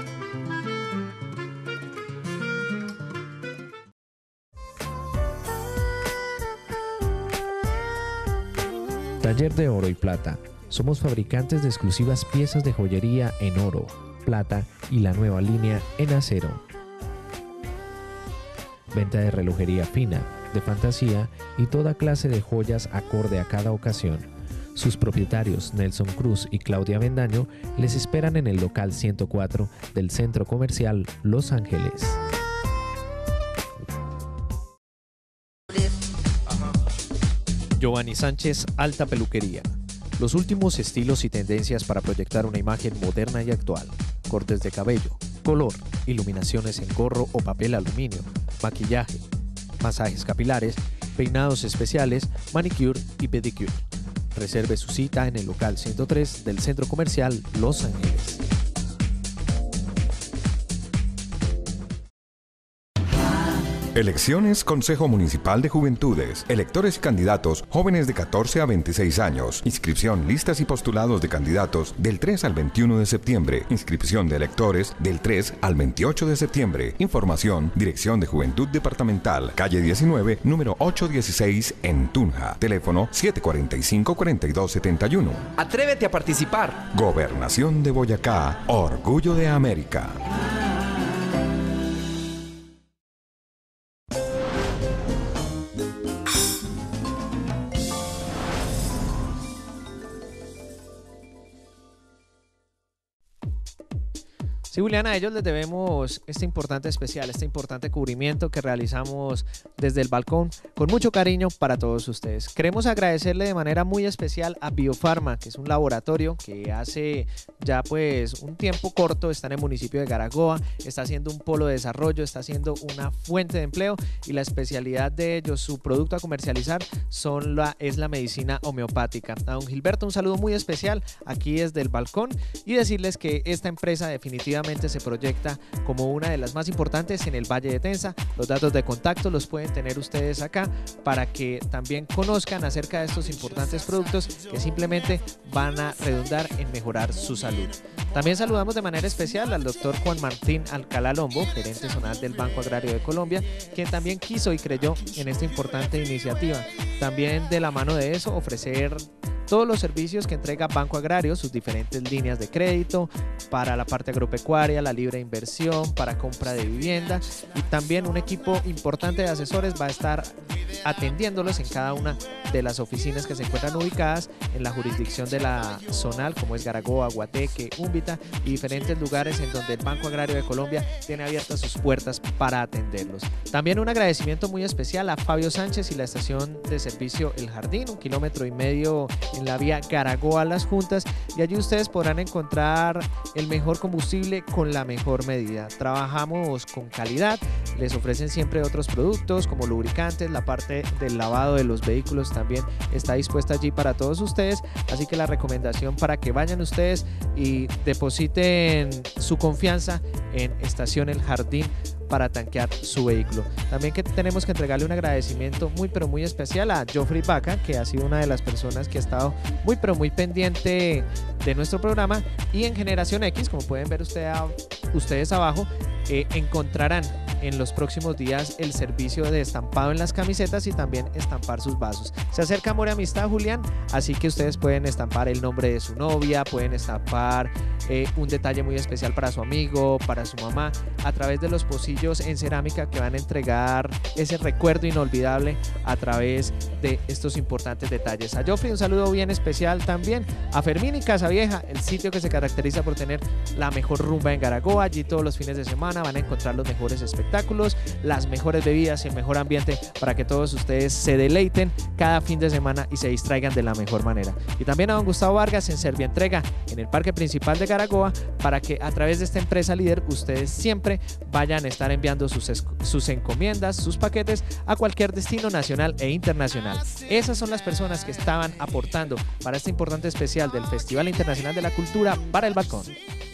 Taller de Oro y Plata. Somos fabricantes de exclusivas piezas de joyería en oro, plata y la nueva línea en acero. Venta de relojería fina, de fantasía y toda clase de joyas acorde a cada ocasión. Sus propietarios, Nelson Cruz y Claudia Bendaño, les esperan en el local 104 del Centro Comercial Los Ángeles. Giovanni Sánchez, Alta Peluquería. Los últimos estilos y tendencias para proyectar una imagen moderna y actual. Cortes de cabello, color, iluminaciones en gorro o papel aluminio, maquillaje, masajes capilares, peinados especiales, manicure y pedicure. Reserve su cita en el local 103 del Centro Comercial Los Ángeles. Elecciones Consejo Municipal de Juventudes. Electores y candidatos jóvenes de 14 a 26 años. Inscripción, listas y postulados de candidatos del 3 al 21 de septiembre. Inscripción de electores del 3 al 28 de septiembre. Información, Dirección de Juventud Departamental, calle 19, número 816 en Tunja. Teléfono 745-4271. Atrévete a participar. Gobernación de Boyacá. Orgullo de América. Sí, Julián, a ellos les debemos este importante especial, este importante cubrimiento que realizamos desde el balcón con mucho cariño para todos ustedes. Queremos agradecerle de manera muy especial a Biofarma, que es un laboratorio que hace ya pues un tiempo corto está en el municipio de Garagoa, está haciendo un polo de desarrollo, está haciendo una fuente de empleo y la especialidad de ellos, su producto a comercializar es la medicina homeopática. A don Gilberto un saludo muy especial aquí desde el balcón y decirles que esta empresa definitivamente se proyecta como una de las más importantes en el Valle de Tensa. Los datos de contacto los pueden tener ustedes acá para que también conozcan acerca de estos importantes productos que simplemente van a redundar en mejorar su salud. También saludamos de manera especial al doctor Juan Martín Alcalá Lombo, gerente zonal del Banco Agrario de Colombia, quien también quiso y creyó en esta importante iniciativa. También de la mano de eso ofrecer todos los servicios que entrega Banco Agrario, sus diferentes líneas de crédito para la parte agropecuaria, la libre inversión, para compra de vivienda y también un equipo importante de asesores va a estar atendiéndolos en cada una de las oficinas que se encuentran ubicadas en la jurisdicción de la zonal, como es Garagoa, Guateque, Úmbita y diferentes lugares en donde el Banco Agrario de Colombia tiene abiertas sus puertas para atenderlos. También un agradecimiento muy especial a Fabio Sánchez y la estación de servicio El Jardín, 1,5 kilómetros en la vía Garagoa Las Juntas, y allí ustedes podrán encontrar el mejor combustible con la mejor medida. Trabajamos con calidad, les ofrecen siempre otros productos como lubricantes, la parte del lavado de los vehículos también está dispuesta allí para todos ustedes, así que la recomendación para que vayan ustedes y depositen su confianza en Estación El Jardín para tanquear su vehículo. También que tenemos que entregarle un agradecimiento muy pero muy especial a Joffrey Vaca, que ha sido una de las personas que ha estado muy pero muy pendiente de nuestro programa, y en Generación X, como pueden ver ustedes abajo, encontrarán en los próximos días el servicio de estampado en las camisetas y también estampar sus vasos. Se acerca Amor y Amistad, Julián, así que ustedes pueden estampar el nombre de su novia, pueden estampar un detalle muy especial para su amigo, para su mamá, a través de los pocillos en cerámica que van a entregar ese recuerdo inolvidable a través de estos importantes detalles. A Joffrey un saludo bien especial también, a Fermín y Casavieja, el sitio que se caracteriza por tener la mejor rumba en Garagoa. Allí todos los fines de semana van a encontrar los mejores espectáculos, las mejores bebidas y el mejor ambiente para que todos ustedes se deleiten cada fin de semana y se distraigan de la mejor manera. Y también a don Gustavo Vargas en Servientrega, en el parque principal de Garagoa, para que a través de esta empresa líder ustedes siempre vayan a estar enviando sus encomiendas, sus paquetes a cualquier destino nacional e internacional. Esas son las personas que estaban aportando para este importante especial del Festival Internacional de la Cultura para el Balcón.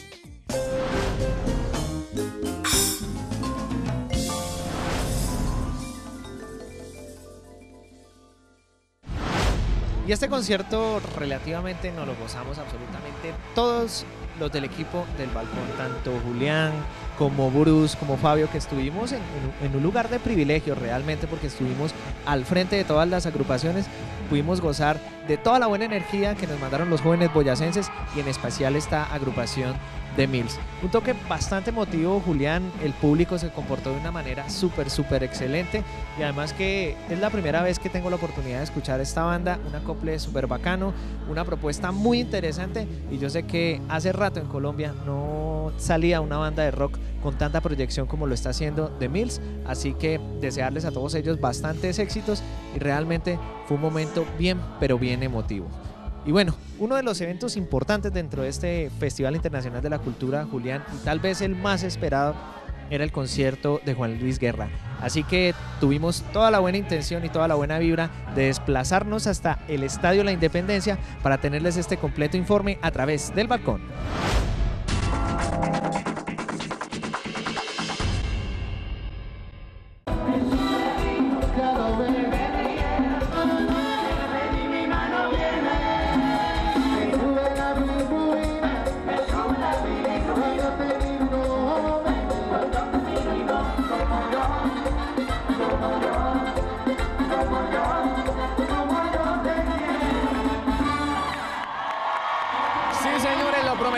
Y este concierto relativamente nos lo gozamos absolutamente todos los del equipo del balcón, tanto Julián como Bruce, como Fabio, que estuvimos en un lugar de privilegio realmente, porque estuvimos al frente de todas las agrupaciones, pudimos gozar de toda la buena energía que nos mandaron los jóvenes boyacenses y en especial esta agrupación de Mills. Un toque bastante emotivo, Julián, el público se comportó de una manera súper excelente y además que es la primera vez que tengo la oportunidad de escuchar esta banda, un acople súper bacano, una propuesta muy interesante y yo sé que hace rato en Colombia no salía una banda de rock con tanta proyección como lo está haciendo The Mills, así que desearles a todos ellos bastantes éxitos y realmente fue un momento bien pero bien emotivo. Y bueno, uno de los eventos importantes dentro de este Festival Internacional de la Cultura, Julián, y tal vez el más esperado, era el concierto de Juan Luis Guerra. Así que tuvimos toda la buena intención y toda la buena vibra de desplazarnos hasta el Estadio La Independencia para tenerles este completo informe a través del balcón.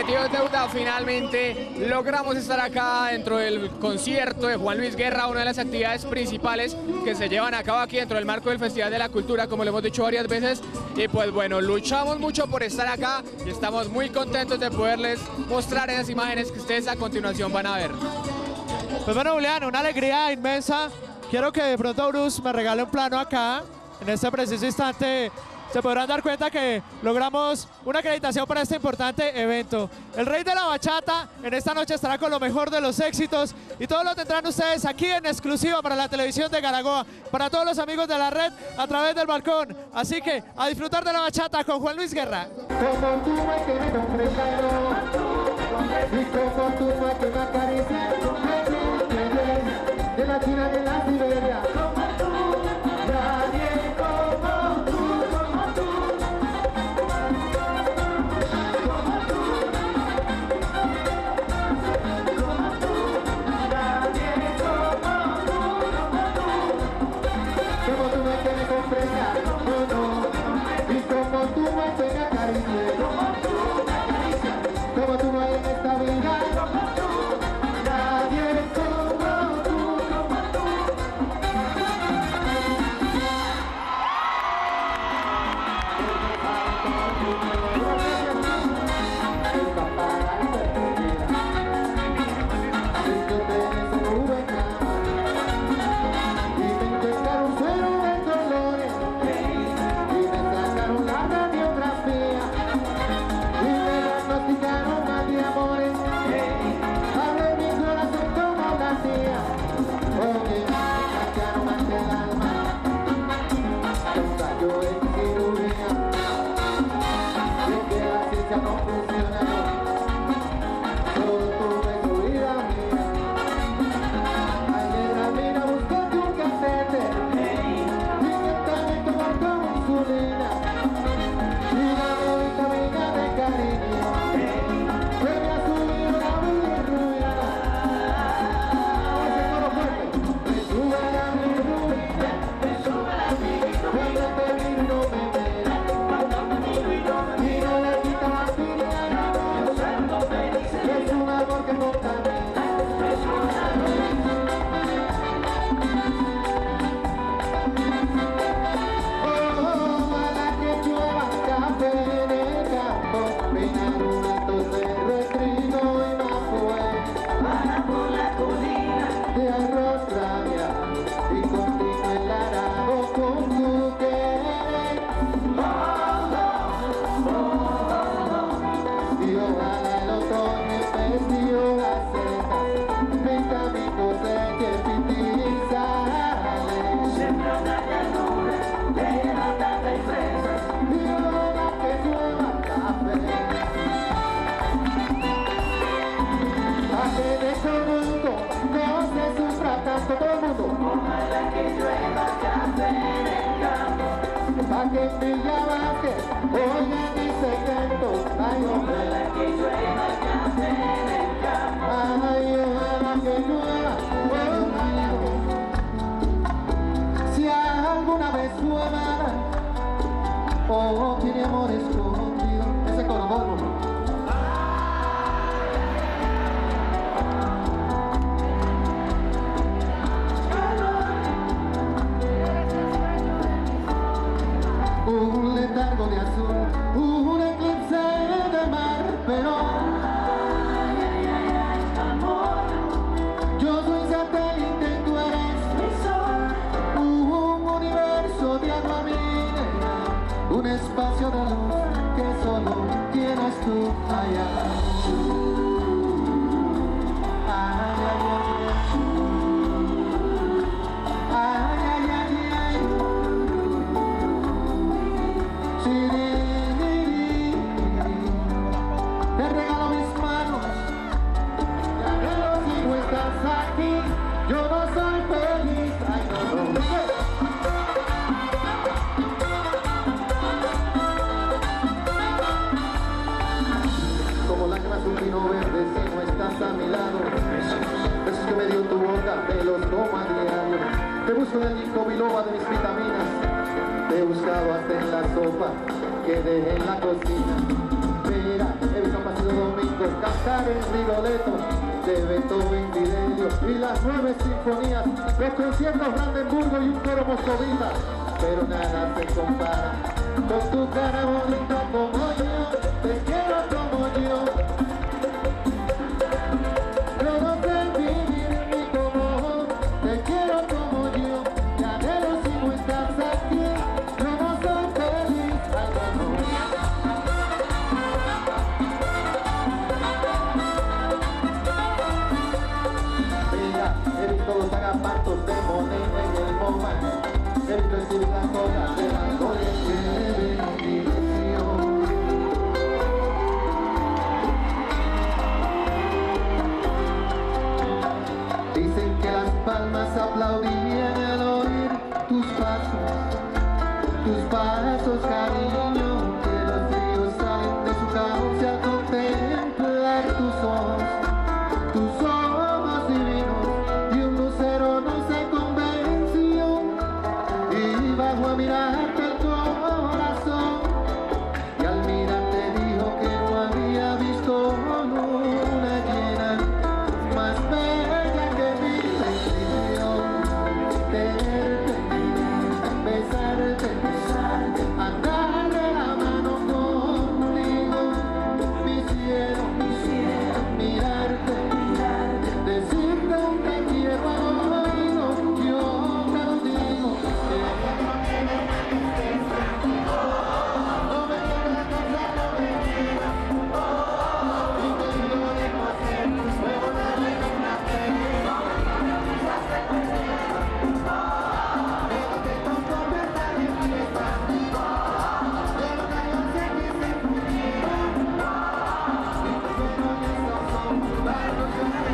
prometido es deuda. Finalmente logramos estar acá dentro del concierto de Juan Luis Guerra, una de las actividades principales que se llevan a cabo aquí dentro del marco del Festival de la Cultura, como lo hemos dicho varias veces. Y pues bueno, luchamos mucho por estar acá y estamos muy contentos de poderles mostrar esas imágenes que ustedes a continuación van a ver. Pues bueno, Julián, una alegría inmensa. Quiero que de pronto Bruce me regale un plano acá. En este preciso instante se podrán dar cuenta que logramos una acreditación para este importante evento. El rey de la bachata en esta noche estará con lo mejor de los éxitos y todo lo tendrán ustedes aquí en exclusiva para la televisión de Garagoa, para todos los amigos de la red a través del balcón. Así que a disfrutar de la bachata con Juan Luis Guerra. De la China, de la Siberia. Si alguna vez su amada o tiene amor escondido, ese corazón. Un letargo de azul, un eclipse de mar, pero amor, yo soy satélite, tú eres mi sol, un universo de agua mineral, un espacio de luz que solo tienes tú allá. Ay, ay, ay, ay, ay, ay, ay. Te regalo mis manos, pero si no estás aquí, yo no soy feliz. Ay, no, no. Como lágrimas un vino verde si no estás a mi lado. Besos que me dio tu boca, me los tomo a diario. Te busco en el disco biloba de mis vitaminas. Te he buscado hasta en la sopa que dejé en la cocina. Mira, he visto Plácido Domingo, cantar en Rigoletto de Beethoven, Fidelio y las 9 sinfonías, los conciertos Brandenburgo y un coro moscovita, pero nada se compara con tu cara bonita como yo, te quiero como yo. Yo no sé vivir ni como vos, te quiero como yo, te anhelo si no estás aquí, yo no soy feliz, algo no. Mira, he visto los agapantos de Monet en el MoMA, he visto el Civil las cosas de la gloria que bendición. Dicen que las palmas aplaudían al oír tus pasos, cariño, que los ríos salen de su cauce al contemplar tus ojos divinos, y un lucero no se convenció, y bajó a mirarte el corazón, y al mirarte dijo que no había visto luna llena más bella que mi bendición. Tenerte, besarte, andar de la mano contigo, mi cielo, mirarte, decirte un te quiero al oído, yo te lo digo. No me quieras casar, no me quieras, y te digo de no hacer, luego de una pena, déjate tonto pensar en fiesta, pero que yo sé que se pudiera, y tus sueños y estos son barros de la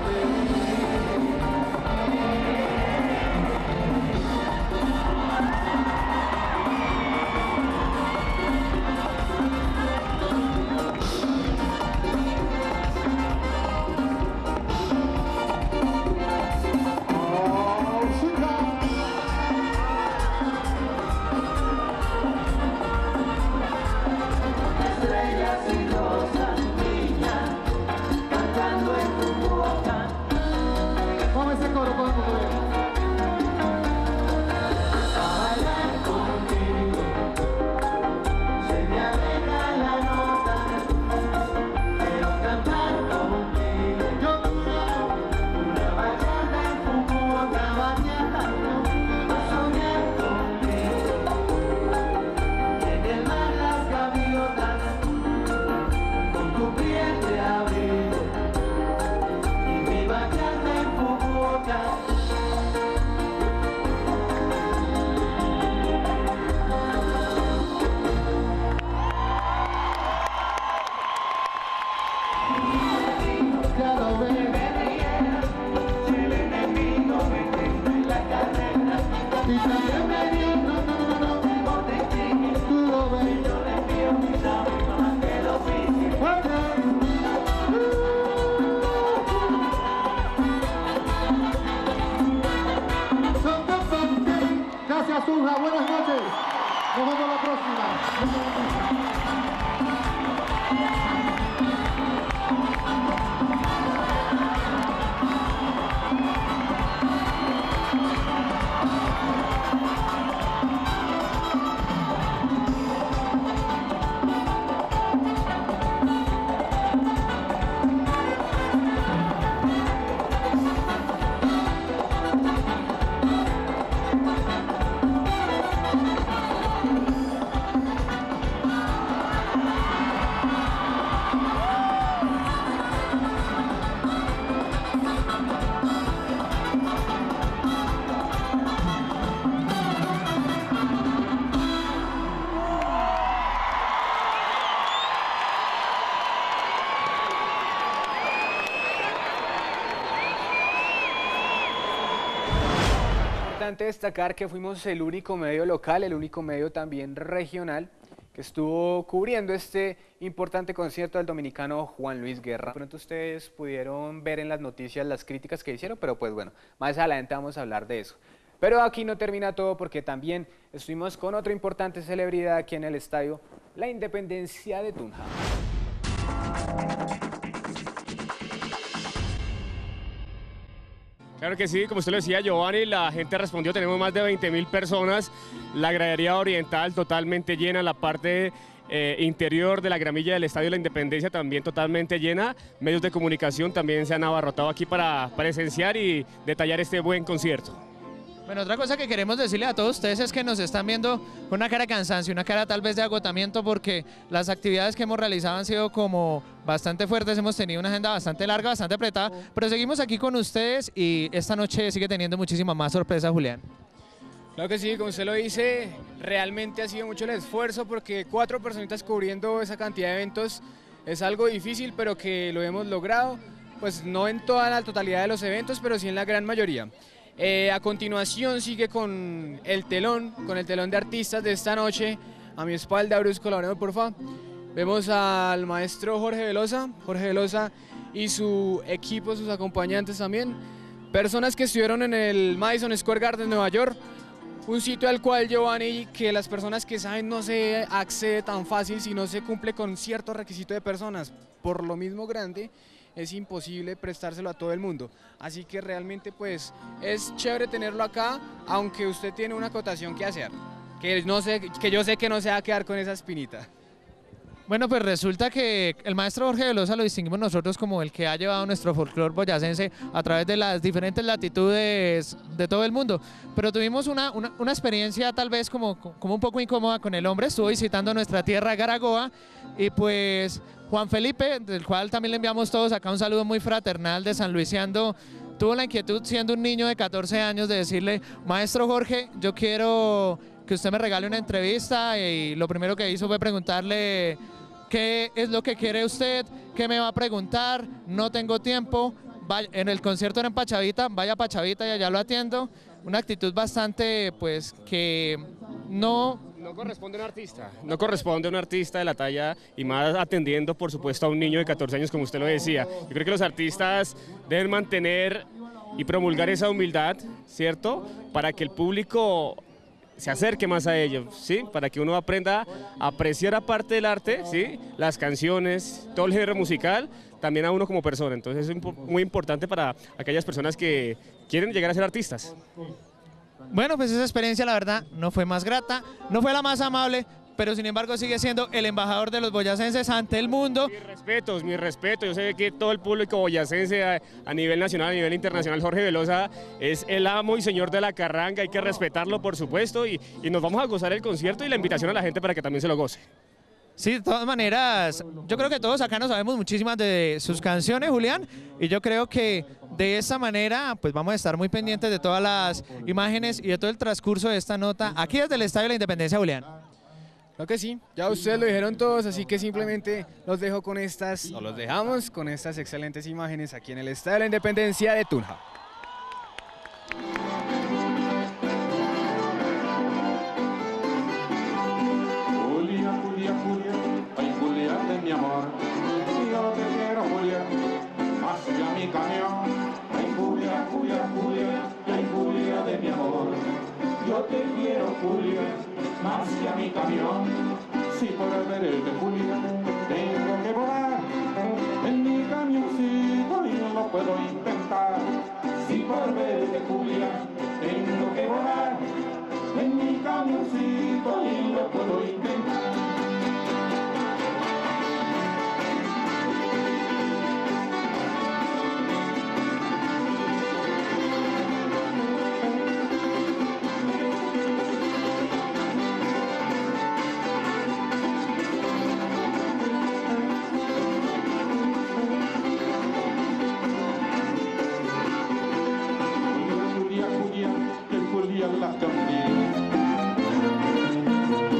estrellas y rosas brillan, cantando en tu boca. Vamos a ese coro, todo el mundo ve. A bailar contigo, se me alegra la nota, quiero cantar contigo. Yo quiero una bachata en Fukuoka, bañada, a soñar contigo. En el mar las gaviotas, con tu piel de abrigo, y mi bachata en Fukuoka. Ya lo ves, si el enemigo me quita en la carrera, y también me dio, no, tú lo ves, yo le envío mis amigos a que lo visiten. Gracias, Tunja, buenas noches, nos vemos la próxima. Importante destacar que fuimos el único medio local, el único medio también regional que estuvo cubriendo este importante concierto del dominicano Juan Luis Guerra. Pronto ustedes pudieron ver en las noticias las críticas que hicieron, pero pues bueno, más adelante vamos a hablar de eso. Pero aquí no termina todo porque también estuvimos con otra importante celebridad aquí en el estadio, la Independencia de Tunja. Claro que sí, como usted lo decía, Giovanni, la gente respondió, tenemos más de 20.000 personas, la gradería oriental totalmente llena, la parte interior de la gramilla del Estadio de la Independencia también totalmente llena, medios de comunicación también se han abarrotado aquí para presenciar y detallar este buen concierto. Bueno, otra cosa que queremos decirle a todos ustedes es que nos están viendo con una cara de cansancio, una cara tal vez de agotamiento, porque las actividades que hemos realizado han sido como bastante fuertes, hemos tenido una agenda bastante larga, bastante apretada, pero seguimos aquí con ustedes y esta noche sigue teniendo muchísima más sorpresa, Julián. Claro que sí, como usted lo dice, realmente ha sido mucho el esfuerzo porque 4 personitas cubriendo esa cantidad de eventos es algo difícil, pero que lo hemos logrado, pues no en toda la totalidad de los eventos, pero sí en la gran mayoría. A continuación sigue con el telón de artistas de esta noche. A mi espalda, Bruce, colaborando por favor. Vemos al maestro Jorge Velosa y su equipo, sus acompañantes también. Personas que estuvieron en el Madison Square Garden, Nueva York. Un sitio al cual, Giovanni, que las personas que saben no se accede tan fácil si no se cumple con cierto requisito de personas. Por lo mismo grande, es imposible prestárselo a todo el mundo, así que realmente pues es chévere tenerlo acá, aunque usted tiene una acotación que hacer, que yo sé que no se va a quedar con esa espinita. Bueno, pues resulta que el maestro Jorge Velosa lo distinguimos nosotros como el que ha llevado nuestro folclore boyacense a través de las diferentes latitudes de todo el mundo, pero tuvimos una experiencia tal vez como un poco incómoda con el hombre. Estuvo visitando nuestra tierra Garagoa y pues Juan Felipe, del cual también le enviamos todos acá un saludo muy fraternal de San Luisiando, tuvo la inquietud siendo un niño de 14 años de decirle: maestro Jorge, yo quiero que usted me regale una entrevista, y lo primero que hizo fue preguntarle qué es lo que quiere usted, qué me va a preguntar, no tengo tiempo, en el concierto era en Pachavita, vaya a Pachavita y allá lo atiendo. Una actitud bastante pues que no corresponde a un artista de la talla, y más atendiendo por supuesto a un niño de 14 años como usted lo decía. Yo creo que los artistas deben mantener y promulgar esa humildad, ¿cierto? Para que el público se acerque más a ellos, ¿sí? Para que uno aprenda a apreciar aparte del arte, ¿sí? Las canciones, todo el género musical, también a uno como persona. Entonces es muy importante para aquellas personas que quieren llegar a ser artistas. Bueno, pues esa experiencia la verdad no fue más grata, no fue la más amable, pero sin embargo sigue siendo el embajador de los boyacenses ante el mundo. Mis respetos, yo sé que todo el público boyacense a nivel nacional, a nivel internacional, Jorge Velosa es el amo y señor de la carranga, hay que respetarlo por supuesto, y nos vamos a gozar el concierto y la invitación a la gente para que también se lo goce. Sí, de todas maneras, yo creo que todos acá no sabemos muchísimas de sus canciones, Julián, y yo creo que de esta manera pues vamos a estar muy pendientes de todas las imágenes y de todo el transcurso de esta nota aquí desde el Estadio de la Independencia, Julián. Creo que sí, ya ustedes lo dijeron todos, así que simplemente los dejo con los dejamos con estas excelentes imágenes aquí en el Estadio de la Independencia de Tunja. Ay, Julia de mi amor, yo te quiero, Julia, hacia mi camión. Ay, Julia, Julia, Julia, ay, Julia de mi amor, yo te quiero, Julia, hacia mi camión. Si por verte, Julia, tengo que volar en mi camioncito y no lo puedo intentar. Si por verte, Julia, tengo que volar en mi camioncito y no puedo intentar. La cambié.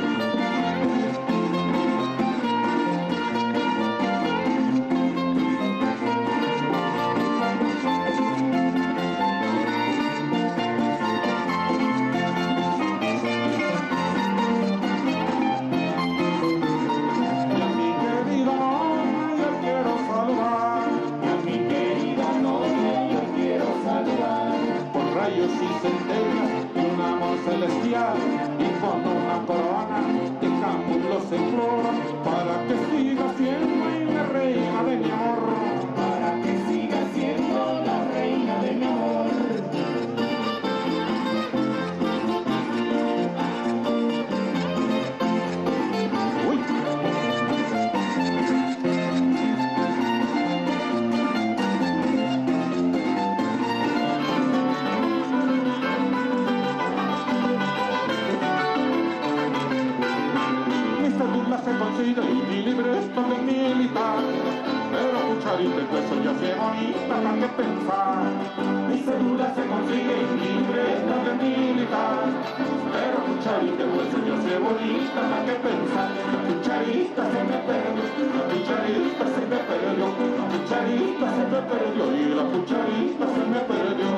se consigue y mi libreta de militar. Pero cucharita y hueso ya se bonita, ¿para qué pensar? Mi cédula se consigue y mi libreta de militar. Pero cucharita y hueso ya se bonita, ¿para qué pensar? La cucharita se me perdió, la cucharita se me perdió, la cucharita se me perdió y la cucharita se me perdió.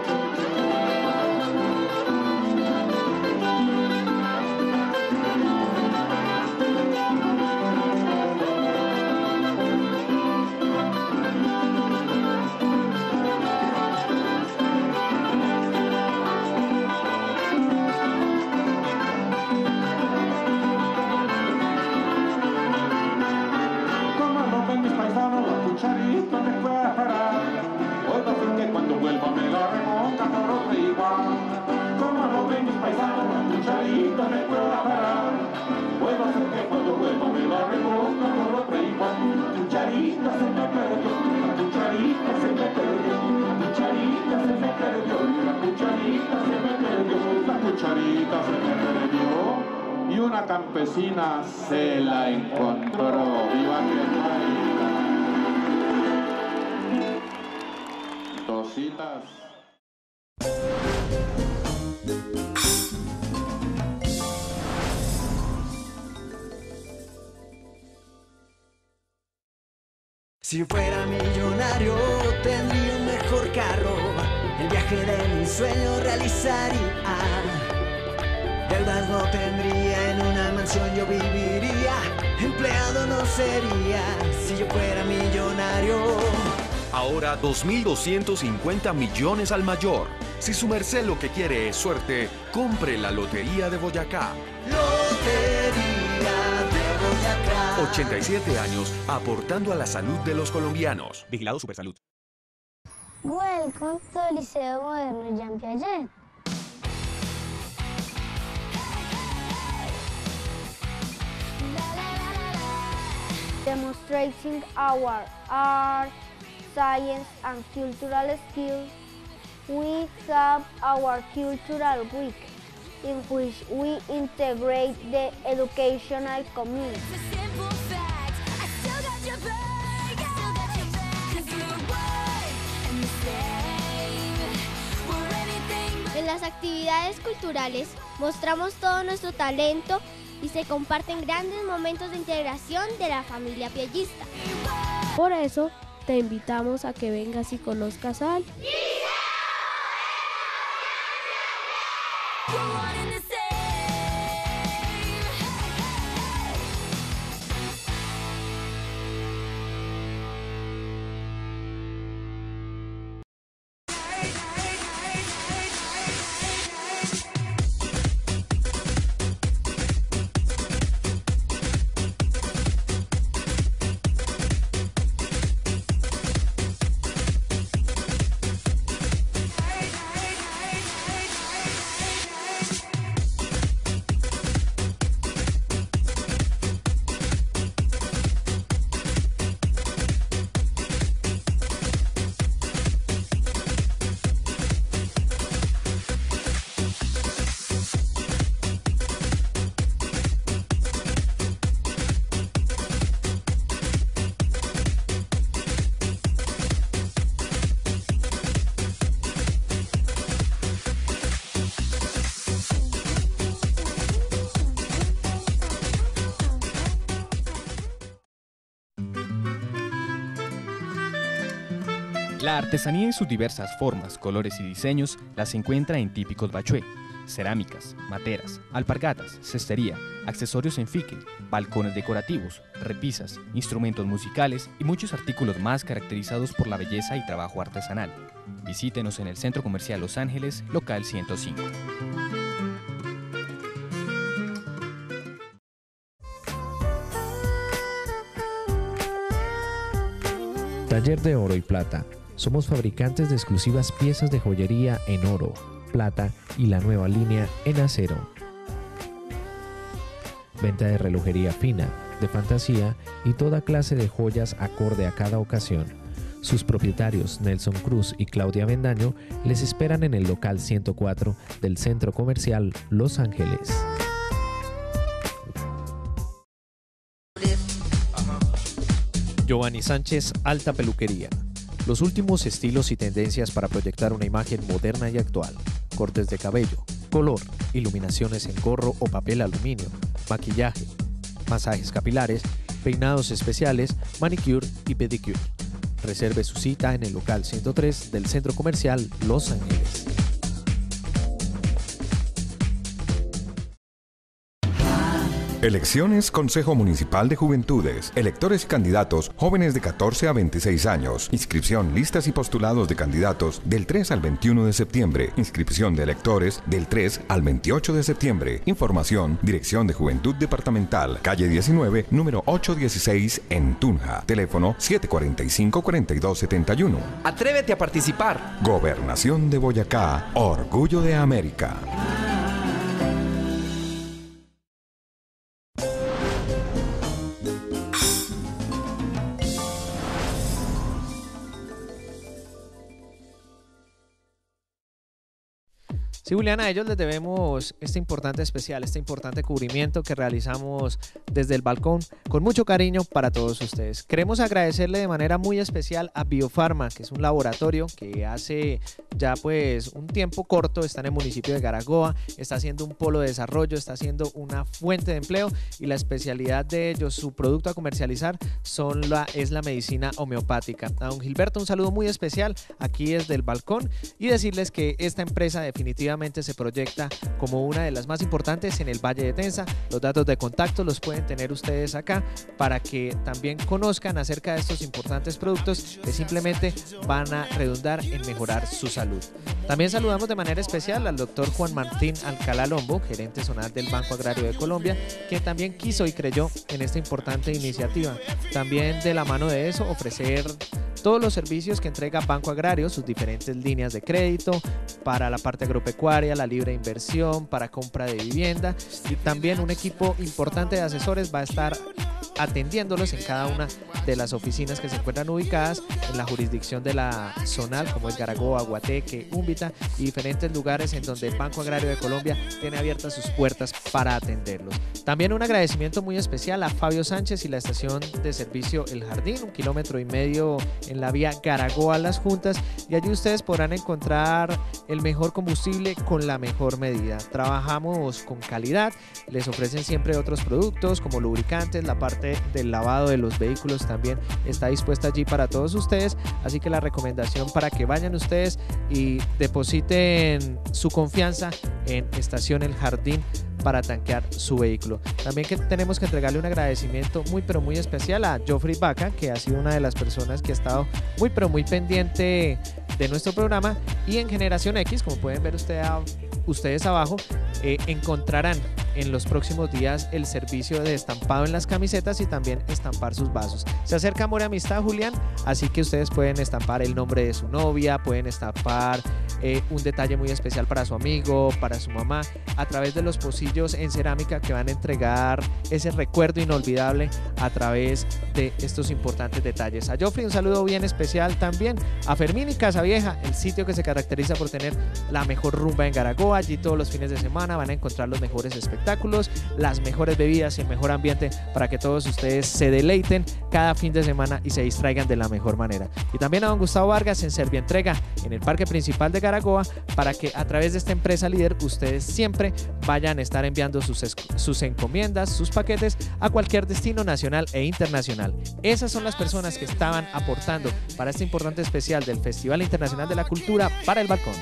Cucharita me fue a parar. Puedo hacer que cuando vuelva me la remonta por otra igual. Como lo ven mis paisanos, la cucharita me fue a parar. Puedo hacer que cuando vuelva me la remonta por otra igual. La cucharita se me perdió, la cucharita se me perdió, la cucharita se me perdió, la cucharita se me perdió, la cucharita se me perdió. Y una campesina se la encontró. ¡Viva mi país! Dositas. Si fuera millonario tendría un mejor carro, el viaje de mis sueños realizaría. Deudas no tendría, en una mansión yo viviría, empleado no sería si yo fuera millonario. Ahora 2.250 millones al mayor. Si su merced lo que quiere es suerte, compre la Lotería de Boyacá. Lotería de Boyacá. 87 años aportando a la salud de los colombianos. Vigilado Supersalud. Welcome to Liceo Moderno Jean Piaget. Demonstrating our art, science and cultural skills, we have our Cultural Week, in which we integrate the educational community. En las actividades culturales mostramos todo nuestro talento y se comparten grandes momentos de integración de la familia piaggista. Por eso, te invitamos a que vengas y conozcas al La artesanía en sus diversas formas, colores y diseños las encuentra en típicos bachué, cerámicas, materas, alpargatas, cestería, accesorios en fique, balcones decorativos, repisas, instrumentos musicales y muchos artículos más caracterizados por la belleza y trabajo artesanal. Visítenos en el Centro Comercial Los Ángeles, local 105. Taller de Oro y Plata. Somos fabricantes de exclusivas piezas de joyería en oro, plata y la nueva línea en acero. Venta de relojería fina, de fantasía y toda clase de joyas acorde a cada ocasión. Sus propietarios Nelson Cruz y Claudia Bendaño les esperan en el local 104 del Centro Comercial Los Ángeles. Giovanni Sánchez Alta Peluquería. Los últimos estilos y tendencias para proyectar una imagen moderna y actual. Cortes de cabello, color, iluminaciones en gorro o papel aluminio, maquillaje, masajes capilares, peinados especiales, manicure y pedicure. Reserve su cita en el local 103 del Centro Comercial Los Ángeles. Elecciones Consejo Municipal de Juventudes. Electores y candidatos jóvenes de 14 a 26 años. Inscripción, listas y postulados de candidatos del 3 al 21 de septiembre. Inscripción de electores del 3 al 28 de septiembre. Información, Dirección de Juventud Departamental, calle 19, número 816 en Tunja. Teléfono 745-4271. Atrévete a participar. Gobernación de Boyacá. Orgullo de América. Sí, Julián, a ellos les debemos este importante especial, este importante cubrimiento que realizamos desde el balcón con mucho cariño para todos ustedes. Queremos agradecerle de manera muy especial a Biofarma, que es un laboratorio que hace ya pues un tiempo corto está en el municipio de Garagoa, está haciendo un polo de desarrollo, está haciendo una fuente de empleo y la especialidad de ellos, su producto a comercializar es la medicina homeopática. A don Gilberto un saludo muy especial aquí desde el balcón y decirles que esta empresa definitivamente se proyecta como una de las más importantes en el Valle de Tenza. Los datos de contacto los pueden tener ustedes acá para que también conozcan acerca de estos importantes productos que simplemente van a redundar en mejorar su salud. También saludamos de manera especial al doctor Juan Martín Alcalá Lombo, gerente zonal del Banco Agrario de Colombia, que también quiso y creyó en esta importante iniciativa. También de la mano de eso ofrecer todos los servicios que entrega Banco Agrario, sus diferentes líneas de crédito para la parte agropecuaria, la libre inversión, para compra de vivienda y también un equipo importante de asesores va a estar atendiéndolos en cada una de las oficinas que se encuentran ubicadas en la jurisdicción de la zonal, como es Garagoa, Guateque, Úmbita y diferentes lugares en donde el Banco Agrario de Colombia tiene abiertas sus puertas para atenderlos. También un agradecimiento muy especial a Fabio Sánchez y la estación de servicio El Jardín, 1,5 kilómetros en la vía Garagoa Las Juntas, y allí ustedes podrán encontrar el mejor combustible con la mejor medida. Trabajamos con calidad, les ofrecen siempre otros productos como lubricantes, la parte del lavado de los vehículos también está dispuesta allí para todos ustedes, así que la recomendación para que vayan ustedes y depositen su confianza en Estación El Jardín para tanquear su vehículo. También que tenemos que entregarle un agradecimiento muy pero muy especial a Joffrey Vaca, que ha sido una de las personas que ha estado muy pero muy pendiente de nuestro programa, y en Generación X, como pueden ver ustedes abajo, encontrarán en los próximos días el servicio de estampado en las camisetas y también estampar sus vasos. Se acerca Amor y Amistad, Julián, así que ustedes pueden estampar el nombre de su novia, pueden estampar un detalle muy especial para su amigo, para su mamá, a través de los pocillos en cerámica que van a entregar ese recuerdo inolvidable a través de estos importantes detalles. A Joffrey un saludo bien especial también, a Fermín y Casavieja, el sitio que se caracteriza por tener la mejor rumba en Garagoa. Allí todos los fines de semana van a encontrar los mejores espectáculos, las mejores bebidas y el mejor ambiente para que todos ustedes se deleiten cada fin de semana y se distraigan de la mejor manera. Y también a don Gustavo Vargas en Servientrega, en el parque principal de Garagoa, para que a través de esta empresa líder ustedes siempre vayan a estar enviando sus encomiendas, sus paquetes a cualquier destino nacional e internacional. Esas son las personas que estaban aportando para este importante especial del Festival Internacional de la Cultura para el Balcón.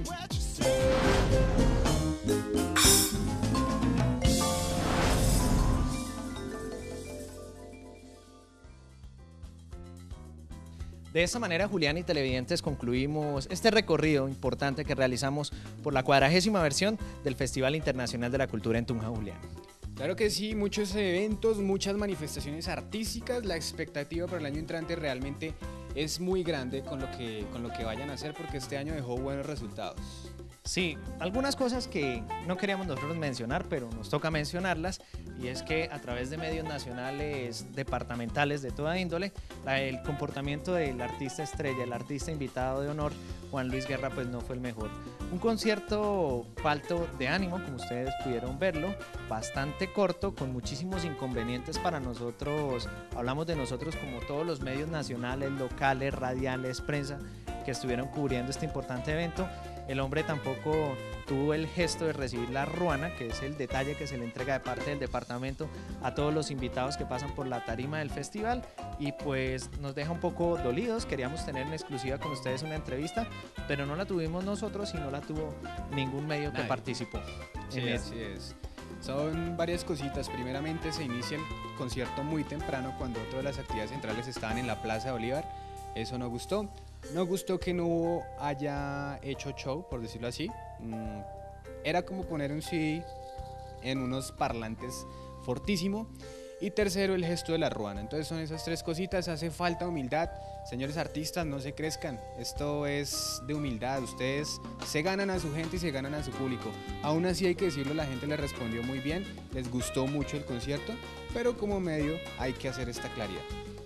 De esta manera, Julián y televidentes, concluimos este recorrido importante que realizamos por la 40ª versión del Festival Internacional de la Cultura en Tunja, Julián. Claro que sí, muchos eventos, muchas manifestaciones artísticas. La expectativa para el año entrante realmente es muy grande con lo que vayan a hacer, porque este año dejó buenos resultados. Sí, algunas cosas que no queríamos nosotros mencionar, pero nos toca mencionarlas, y es que a través de medios nacionales, departamentales de toda índole, el comportamiento del artista estrella, el artista invitado de honor, Juan Luis Guerra, pues no fue el mejor. Un concierto falto de ánimo, como ustedes pudieron verlo, bastante corto, con muchísimos inconvenientes para nosotros. Hablamos de nosotros como todos los medios nacionales, locales, radiales, prensa, que estuvieron cubriendo este importante evento. El hombre tampoco tuvo el gesto de recibir la ruana, que es el detalle que se le entrega de parte del departamento a todos los invitados que pasan por la tarima del festival, y pues nos deja un poco dolidos. Queríamos tener en exclusiva con ustedes una entrevista, pero no la tuvimos nosotros y no la tuvo ningún medio que participó. Sí, así es. Son varias cositas. Primeramente, se inicia el concierto muy temprano, cuando todas las actividades centrales estaban en la Plaza de Bolívar. Eso no gustó. No gustó que no haya hecho show, por decirlo así. Era como poner un CD en unos parlantes fortísimo. Y tercero, el gesto de la ruana. Entonces son esas tres cositas. Hace falta humildad. Señores artistas, no se crezcan. Esto es de humildad. Ustedes se ganan a su gente y se ganan a su público. Aún así, hay que decirlo, la gente le respondió muy bien. Les gustó mucho el concierto, pero como medio hay que hacer esta claridad.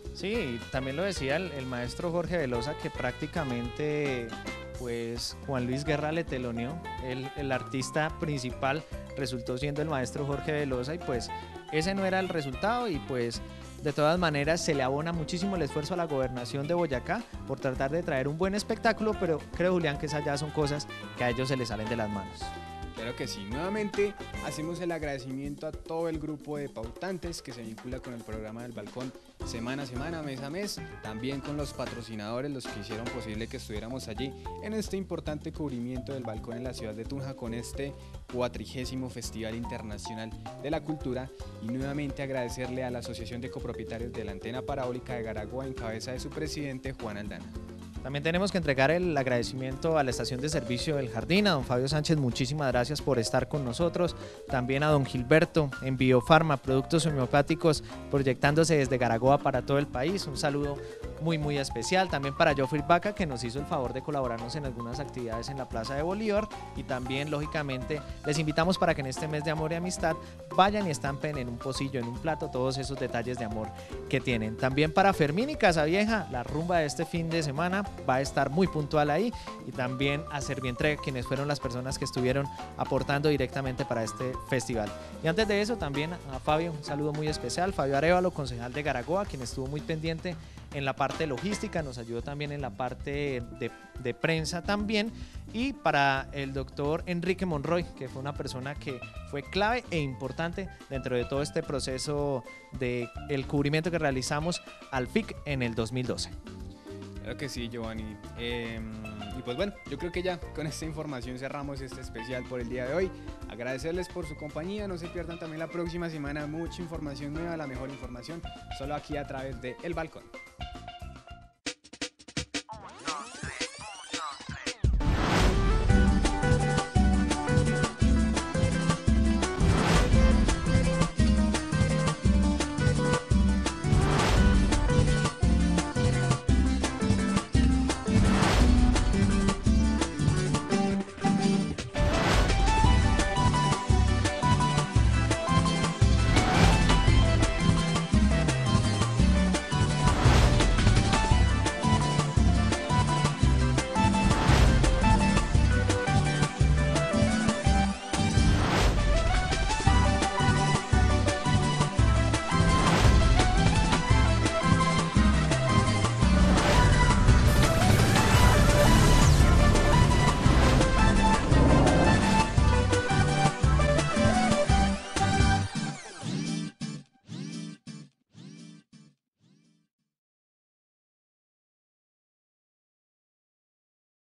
Sí, también lo decía el maestro Jorge Velosa, que prácticamente pues Juan Luis Guerra le teloneó. El artista principal resultó siendo el maestro Jorge Velosa, y pues ese no era el resultado, y pues de todas maneras se le abona muchísimo el esfuerzo a la gobernación de Boyacá por tratar de traer un buen espectáculo, pero creo, Julián, que esas ya son cosas que a ellos se les salen de las manos. Claro que sí. Nuevamente hacemos el agradecimiento a todo el grupo de pautantes que se vincula con el programa del Balcón semana a semana, mes a mes, también con los patrocinadores, los que hicieron posible que estuviéramos allí en este importante cubrimiento del Balcón en la ciudad de Tunja, con este 40º Festival Internacional de la Cultura. Y nuevamente agradecerle a la Asociación de Copropietarios de la Antena Parabólica de Garagua, en cabeza de su presidente, Juan Aldana. También tenemos que entregar el agradecimiento a la estación de servicio del Jardín, a don Fabio Sánchez, muchísimas gracias por estar con nosotros. También a don Gilberto en Biofarma, productos homeopáticos, proyectándose desde Garagoa para todo el país. Un saludo muy especial. También para Joffrey Vaca, que nos hizo el favor de colaborarnos en algunas actividades en la Plaza de Bolívar. Y también, lógicamente, les invitamos para que en este mes de amor y amistad vayan y estampen en un pocillo, en un plato, todos esos detalles de amor que tienen. También para Fermín y Casavieja, la rumba de este fin de semana va a estar muy puntual ahí, y también a Servientrega, quienes fueron las personas que estuvieron aportando directamente para este festival. Y antes de eso, también a Fabio, un saludo muy especial, Fabio Arévalo, concejal de Garagoa, quien estuvo muy pendiente en la parte logística, nos ayudó también en la parte de prensa también. Y para el doctor Enrique Monroy, que fue una persona que fue clave e importante dentro de todo este proceso del cubrimiento que realizamos al FIC en el 2012. Claro que sí, Giovanni. Y pues bueno, yo creo que ya con esta información cerramos este especial por el día de hoy. Agradecerles por su compañía. No se pierdan también la próxima semana mucha información nueva, la mejor información, solo aquí a través de El Balcón.